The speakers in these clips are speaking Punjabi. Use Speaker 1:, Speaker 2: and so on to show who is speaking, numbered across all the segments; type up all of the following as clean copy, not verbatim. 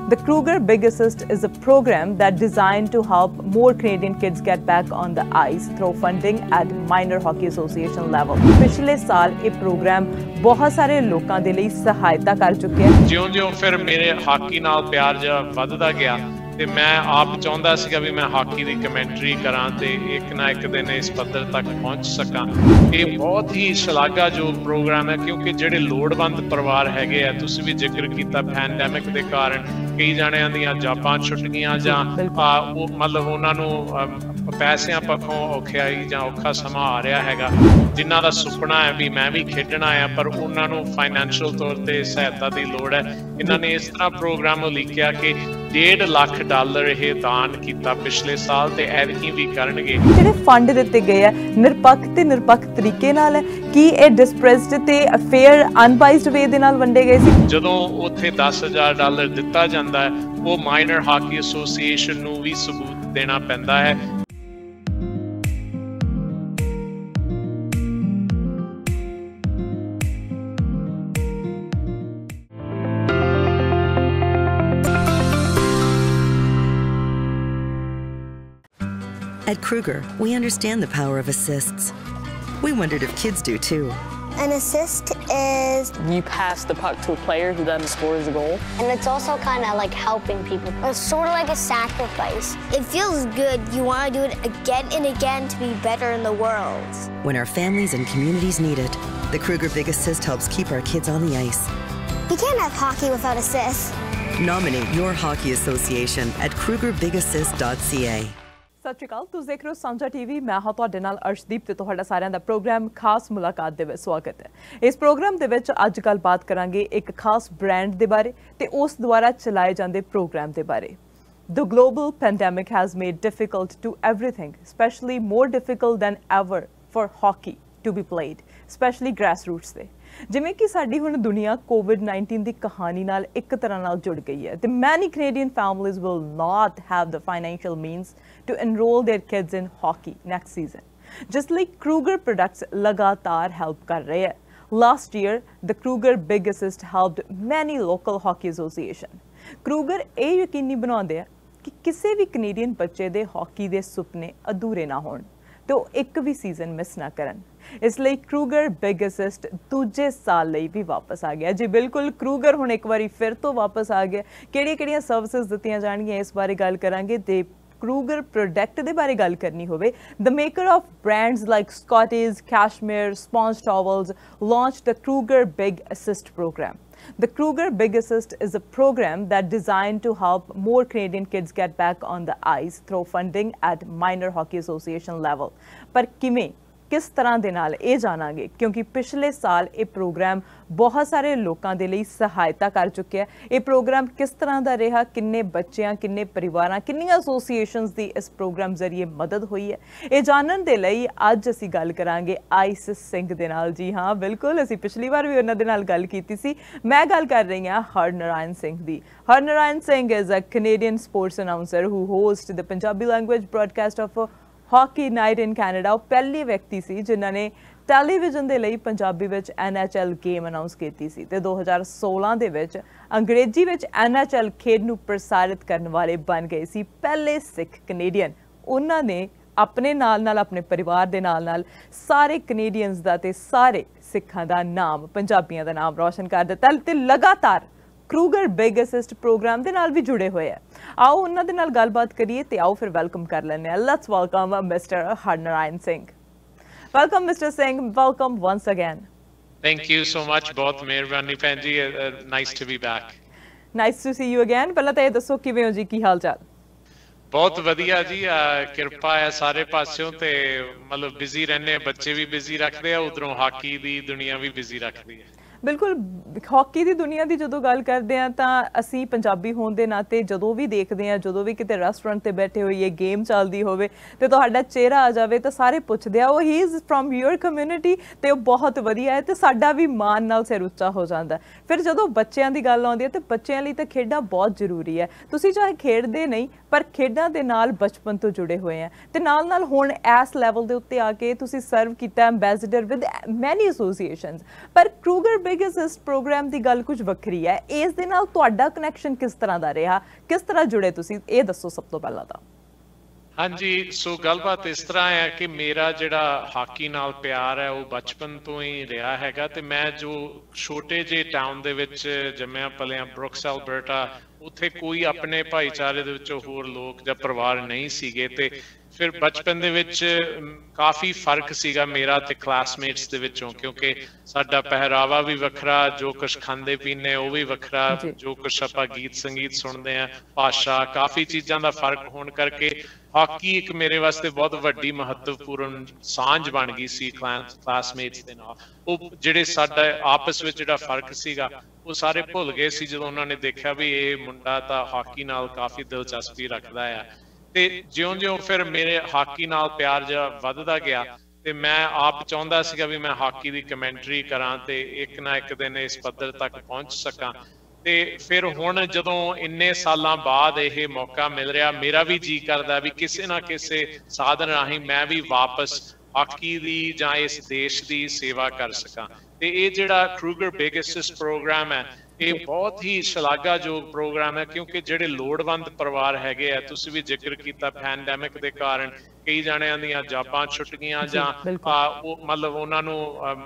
Speaker 1: The Kruger Big Assist is a program that's designed to help more Canadian kids get back on the ice through funding at minor hockey association level. पिछले साल ये प्रोग्राम बहुत सारे लोगों के लिए सहायता कर चुके हैं।
Speaker 2: ਜਿਉਂ-ਜਿਉਂ ਫਿਰ ਮੇਰੇ ਹਾਕੀ ਨਾਲ ਪਿਆਰ ਜਿਹਾ ਵੱਧਦਾ ਗਿਆ ਤੇ ਮੈਂ ਆਪ ਚਾਹੁੰਦਾ ਸੀਗਾ ਵੀ ਮੈਂ ਹਾਕੀ ਦੀ ਕਮੈਂਟਰੀ ਕਰਾਂ ਤੇ ਇੱਕ ਨਾ ਇੱਕ ਦਿਨ ਇਸ ਪੱਧਰ ਤੱਕ ਪਹੁੰਚ ਸਕਾਂ। ਇਹ ਬਹੁਤ ਹੀ ਸ਼ਲਾਘਾਯੋਗ ਪ੍ਰੋਗਰਾਮ ਹੈ ਕਿਉਂਕਿ ਜਿਹੜੇ ਲੋੜਵੰਦ ਪਰਿਵਾਰ ਹੈਗੇ ਆ, ਤੁਸੀਂ ਵੀ ਜ਼ਿਕਰ ਕੀਤਾ ਪੈਂਡੈਮਿਕ ਦੇ ਕਾਰਨ ਕਈ ਜਣਿਆਂ ਦੀਆਂ ਜਾਬਾਂ ਛੁੱਟ ਗਈਆਂ ਜਾਂ ਉਹ ਮਤਲਬ ਉਹਨਾਂ ਨੂੰ ਪੈਸਿਆਂ ਪੱਖੋਂ ਔਖਿਆਈ ਜਾਂ ਔਖਾ ਸਮਾਂ ਆ ਰਿਹਾ ਹੈਗਾ, ਜਿਨ੍ਹਾਂ ਦਾ ਸੁਪਨਾ ਹੈ ਵੀ ਮੈਂ ਵੀ ਖੇਡਣਾ ਆ ਪਰ ਉਹਨਾਂ ਨੂੰ ਫਾਈਨੈਂਸ਼ੀਅਲ ਤੌਰ ਤੇ ਸਹਾਇਤਾ ਦੀ ਲੋੜ ਹੈ। ਇਹਨਾਂ ਨੇ ਇਸ ਤਰ੍ਹਾਂ ਪ੍ਰੋਗਰਾਮ ਉਲੀਕਿਆ ਕਿ $1.5 ਲੱਖ ਇਹ ਦਾਨ ਕੀਤਾ ਪਿਛਲੇ ਸਾਲ ਤੇ ਐਤਕੀ ਵੀ ਕਰਨਗੇ।
Speaker 1: ਜਿਹੜੇ ਫੰਡ ਦਿੱਤੇ ਗਏ ਆ ਨਿਰਪੱਖ ਤਰੀਕੇ ਨਾਲ ਹੈ ਕਿ ਇਹ ਡਿਸਪ੍ਰੈਸਡ ਤੇ ਫੇਅਰ ਅਨਬਾਈਸਡ ਵੇ ਦੇ ਨਾਲ ਵੰਡੇ ਗਏ ਸੀ।
Speaker 2: ਜਦੋਂ ਉੱਥੇ $10,000 ਦਿੱਤਾ ਜਾਂਦਾ ਹੈ ਉਹ ਮਾਈਨਰ ਹਾਕੀ ਐਸੋਸੀਏਸ਼ਨ ਨੂੰ ਵੀ ਸਬੂਤ ਦੇਣਾ ਪੈਂਦਾ ਹੈ।
Speaker 3: At Kruger, we understand the power of assists. We wondered if kids do too.
Speaker 4: An assist is...
Speaker 5: You pass the puck to a player who then scores a goal.
Speaker 4: And it's also kind of like helping people. It's sort of like a sacrifice. It feels good. You want to do it again and again to be better in the world.
Speaker 3: When our families and communities need it, the Kruger Big Assist helps keep our kids on the ice.
Speaker 4: You can't have hockey without assists.
Speaker 3: Nominate your hockey association at krugerbigassist.ca.
Speaker 1: ਸਤਿ ਸ਼੍ਰੀ ਅਕਾਲ, ਤੁਸੀਂ ਦੇਖ ਰਹੇ ਹੋ ਸਾਂਝਾ ਟੀਵੀ। ਮੈਂ ਹਾਂ ਤੁਹਾਡੇ ਨਾਲ ਅਰਸ਼ਦੀਪ ਤੇ ਤੁਹਾਡਾ ਸਾਰਿਆਂ ਦਾ ਪ੍ਰੋਗਰਾਮ ਖਾਸ ਮੁਲਾਕਾਤ ਦੇ ਵਿੱਚ ਸਵਾਗਤ ਹੈ। ਇਸ ਪ੍ਰੋਗਰਾਮ ਦੇ ਵਿੱਚ ਅੱਜ ਗੱਲਬਾਤ ਕਰਾਂਗੇ ਇੱਕ ਖਾਸ ਬ੍ਰਾਂਡ ਦੇ ਬਾਰੇ ਤੇ ਉਸ ਦੁਆਰਾ ਚਲਾਏ ਜਾਂਦੇ ਪ੍ਰੋਗਰਾਮ ਦੇ ਬਾਰੇ। The global pandemic has made difficult to everything, especially more difficult than ever for hockey to be played, especially grassroots ਤੇ। ਜਿਵੇਂ ਕਿ ਸਾਡੀ ਹੁਣ ਦੁਨੀਆ COVID-19 ਦੀ ਕਹਾਣੀ ਨਾਲ ਇੱਕ ਤਰ੍ਹਾਂ ਨਾਲ ਜੁੜ ਗਈ ਹੈ ਤੇ many Canadian families will not have the financial means to enroll their kids in hockey next season. Just like Kruger products ਲਗਾਤਾਰ help ਕਰ ਰਹੇ ਹੈ। Last year, the Kruger Big Assist helped many local hockey association. Kruger ਇਹ ਯਕੀਨੀ ਬਣਾਉਂਦੇ ਆ ਕਿ ਕਿਸੇ ਵੀ ਕੈਨੇਡੀਅਨ ਬੱਚੇ ਦੇ ਹਾਕੀ ਦੇ ਸੁਪਨੇ ਅਧੂਰੇ ਨਾ ਹੋਣ ਤੇ ਉਹ ਇੱਕ ਵੀ ਸੀਜ਼ਨ ਮਿਸ ਨਾ ਕਰਨ। ਇਸ ਲਈ Kruger Big Assist ਦੂਜੇ ਸਾਲ ਲਈ ਵੀ ਵਾਪਸ ਆ ਗਿਆ। ਜੀ ਬਿਲਕੁਲ, Kruger ਹੁਣ ਇੱਕ ਵਾਰੀ ਫਿਰ ਤੋਂ ਵਾਪਸ ਆ ਗਿਆ। ਕਿਹੜੀਆਂ ਸਰਵਿਸਿਜ਼ ਦਿੱਤੀਆਂ ਜਾਣਗੀਆਂ ਇਸ ਬਾਰੇ ਗੱਲ ਕਰਾਂਗੇ ਤੇ Kruger ਪ੍ਰੋਡਕਟ ਦੇ ਬਾਰੇ ਗੱਲ ਕਰਨੀ ਹੋਵੇ, the maker of brands like Scotties, Cashmere, Sponge Towels launched the Kruger Big Assist program. The Kruger Big Assist is a program that's designed to help more Canadian kids get back on the ice through funding at minor hockey association level. ਪਰ ਕਿਵੇਂ किस तरह ਦੇ ਨਾਲ ਇਹ ਜਾਣਾਂਗੇ ਕਿਉਂਕਿ ਪਿਛਲੇ ਸਾਲ ਇਹ ਪ੍ਰੋਗਰਾਮ ਬਹੁਤ ਸਾਰੇ ਲੋਕਾਂ ਦੇ ਲਈ ਸਹਾਇਤਾ ਕਰ ਚੁੱਕਿਆ। ਇਹ ਪ੍ਰੋਗਰਾਮ ਕਿਸ ਤਰ੍ਹਾਂ ਦਾ ਰਿਹਾ, ਕਿੰਨੇ ਬੱਚਿਆਂ, ਕਿੰਨੇ ਪਰਿਵਾਰਾਂ, ਕਿੰਨੀਆਂ ਐਸੋਸੀਏਸ਼ਨਸ ਦੀ ਇਸ ਪ੍ਰੋਗਰਾਮ ਜ਼ਰੀਏ ਮਦਦ ਹੋਈ ਹੈ, ਇਹ ਜਾਣਨ ਦੇ ਲਈ ਅੱਜ ਅਸੀਂ ਗੱਲ ਕਰਾਂਗੇ ਆਈਸ ਸਿੰਘ ਦੇ ਨਾਲ। ਜੀ ਹਾਂ ਬਿਲਕੁਲ, ਅਸੀਂ ਪਿਛਲੀ ਵਾਰ ਵੀ ਉਹਨਾਂ ਦੇ ਨਾਲ ਗੱਲ ਕੀਤੀ ਸੀ। ਮੈਂ ਗੱਲ ਕਰ ਰਹੀ ਹਾਂ ਹਰਨਾਰਾਇਣ ਸਿੰਘ ਦੀ। Harnarayan Singh is a Canadian sports announcer who hosts the Punjabi language broadcast of hockey night in Canada. ਉਹ ਪਹਿਲੇ ਵਿਅਕਤੀ ਸੀ ਜਿਨ੍ਹਾਂ ਨੇ ਟੈਲੀਵਿਜ਼ਨ ਦੇ ਲਈ ਪੰਜਾਬੀ ਵਿੱਚ NHL ਗੇਮ ਅਨਾਉਂਸ ਕੀਤੀ ਸੀ ਤੇ 2016 ਦੇ ਵਿੱਚ ਅੰਗਰੇਜ਼ੀ ਵਿੱਚ NHL ਖੇਡ ਨੂੰ ਪ੍ਰਸਾਰਿਤ ਕਰਨ ਵਾਲੇ ਬਣ ਗਏ ਸੀ ਪਹਿਲੇ ਸਿੱਖ ਕੈਨੇਡੀਅਨ। ਉਹਨਾਂ ਨੇ ਆਪਣੇ ਨਾਲ ਆਪਣੇ ਪਰਿਵਾਰ ਦੇ ਨਾਲ ਸਾਰੇ ਕੈਨੇਡੀਅਨਸ ਦਾ ਤੇ ਸਾਰੇ ਸਿੱਖਾਂ ਦਾ ਨਾਮ, ਪੰਜਾਬੀਆਂ ਦਾ ਨਾਮ ਰੌਸ਼ਨ ਕਰ ਦਿੱਤਾ ਤੇ ਲਗਾਤਾਰ Kruger Big Assist ਪ੍ਰੋਗਰਾਮ ਦੇ ਨਾਲ ਵੀ ਜੁੜੇ ਹੋਏ ਆ। ਆਓ ਉਹਨਾਂ ਦੇ ਨਾਲ ਗੱਲਬਾਤ ਕਰੀਏ ਤੇ ਆਓ ਫਿਰ ਵੈਲਕਮ ਕਰ ਲੈਂਦੇ ਹਾਂ। Let's welcome mister Harnarayan Singh. Welcome mister Singh, welcome once again.
Speaker 2: Thank you so much, ਬਹੁਤ ਮਿਹਰਬਾਨੀ ਭੈਣ ਜੀ। Nice to be back.
Speaker 1: Nice to see you again. ਪਹਿਲਾਂ ਤਾਂ ਇਹ ਦੱਸੋ ਕਿਵੇਂ ਹੋ ਜੀ, ਕੀ ਹਾਲ ਚਾਲ?
Speaker 2: ਬਹੁਤ ਵਧੀਆ ਜੀ, ਕਿਰਪਾ ਹੈ ਸਾਰੇ ਪਾਸਿਓਂ ਤੇ ਮਤਲਬ ਬਿਜ਼ੀ ਰਹਿੰਦੇ, ਬੱਚੇ ਵੀ ਬਿਜ਼ੀ ਰੱਖਦੇ ਆ, ਉਧਰੋਂ ਹਾਕੀ ਦੀ ਦੁਨੀਆ ਵੀ ਬਿਜ਼ੀ ਰੱਖਦੀ ਹੈ। ਬਿਲਕੁਲ, ਹਾਕੀ ਦੀ ਦੁਨੀਆ ਦੀ ਜਦੋਂ ਗੱਲ ਕਰਦੇ ਹਾਂ ਤਾਂ ਅਸੀਂ ਪੰਜਾਬੀ ਹੋਣ ਦੇ ਨਾਤੇ ਜਦੋਂ ਵੀ ਦੇਖਦੇ ਹਾਂ, ਜਦੋਂ ਵੀ ਕਿਤੇ ਰੈਸਟੋਰੈਂਟ ਤੇ ਬੈਠੇ ਹੋਈਏ, ਗੇਮ ਚੱਲਦੀ ਹੋਵੇ ਤੇ ਤੁਹਾਡਾ ਚਿਹਰਾ ਆ ਜਾਵੇ ਤਾਂ ਸਾਰੇ ਪੁੱਛਦੇ ਆ ਉਹ he is from your community ਤੇ ਉਹ ਬਹੁਤ ਵਧੀਆ ਹੈ ਤੇ ਸਾਡਾ ਵੀ ਮਾਣ ਨਾਲ ਸਿਰ ਉੱਚਾ ਹੋ ਜਾਂਦਾ। ਫਿਰ ਜਦੋਂ ਬੱਚਿਆਂ ਦੀ ਗੱਲ ਆਉਂਦੀ ਹੈ ਤੇ ਬੱਚਿਆਂ ਲਈ ਤਾਂ ਖੇਡਾਂ ਬਹੁਤ ਜ਼ਰੂਰੀ ਹੈ। ਤੁਸੀਂ ਚਾਹੇ ਖੇਡਦੇ ਨਹੀਂ ਪਰ ਖੇਡਾਂ ਦੇ ਨਾਲ ਬਚਪਨ ਤੋਂ ਜੁੜੇ ਹੋਏ ਆ ਤੇ ਨਾਲ ਹੁਣ ਇਸ ਲੈਵਲ ਦੇ ਉੱਤੇ ਆ ਕੇ ਤੁਸੀਂ ਸਰਵ ਕੀਤਾ ਐਂਬੈਸਡਰ ਵਿਦ ਮੈਨੀ ਐਸੋਸੀਏਸ਼ਨਸ। ਪਰ Kruger
Speaker 1: बिग असिस्ट प्रोग्राम की गल कुछ वक्री है, इस दे नाल तुहाडा कनैक्शन किस तरह का रहा, किस तरह जुड़े तुसीं, ये दसो सब तो पहला तो।
Speaker 2: हाँ जी, सो गलबात इस तरह है कि मेरा जिहड़ा हाकी नाल प्यार है वो बचपन तो ही रहा हैगा ते मैं जो छोटे जे टाउन दे विच जम्मिया पलिया ब्रुक्स एल्बर्टा, उत्थे कोई अपने भाईचारे दे विचों होर लोग जां परिवार नहीं सीगे ते फिर बचपन दे विच काफ़ी फर्क सीगा मेरा ते क्लासमेट्स दे विचों, क्योंकि साडा पहरावा भी वखरा, जो कुछ खांदे पीने वो भी वखरा, जो कुछ आपां गीत संगीत सुनते हैं, भाषा, काफ़ी चीज़ां दा फर्क होण करके हाकी एक मेरे वास्ते बहुत वड्डी महत्वपूर्ण सांझ बन गई सी क्लासमेट्स दे नाल। वो जिहड़े साडा आपस विच जिहड़ा फर्क सीगा वो सारे भुल गए सी जदों उन्हां ने देखिया भी ये मुंडा तां हाकी नाल काफ़ी दिलचस्पी रखदा है। ते ज्यों-ज्यों फिर मेरे हाकी नाल प्यार जिहा वधदा गया ते मैं आप चाहुंदा सीगा भी मैं हाकी दी कमेंटरी करां ते एक ना एक दिन इस पद्धर तक पहुंच सकां। ते फिर हुण जदों इन्ने सालां बाद यह मौका मिल रहा, मेरा भी जी करदा भी किसी ना किसी साधन राहीं मैं भी वापस हाकी दी जां इस देश दी सेवा कर सकां। ते ये जिहड़ा क्रूगर बिग असिस्ट प्रोग्राम है ये बहुत ही शलाघायोग प्रोग्राम है, क्योंकि जिहड़े लोड़वंद परिवार हैगे आ, तुसीं भी जिक्र कीता पैंडेमिक दे कारण कई जणियां दीयां जाबां छुट गईयां जां मतलब उन्हां नूं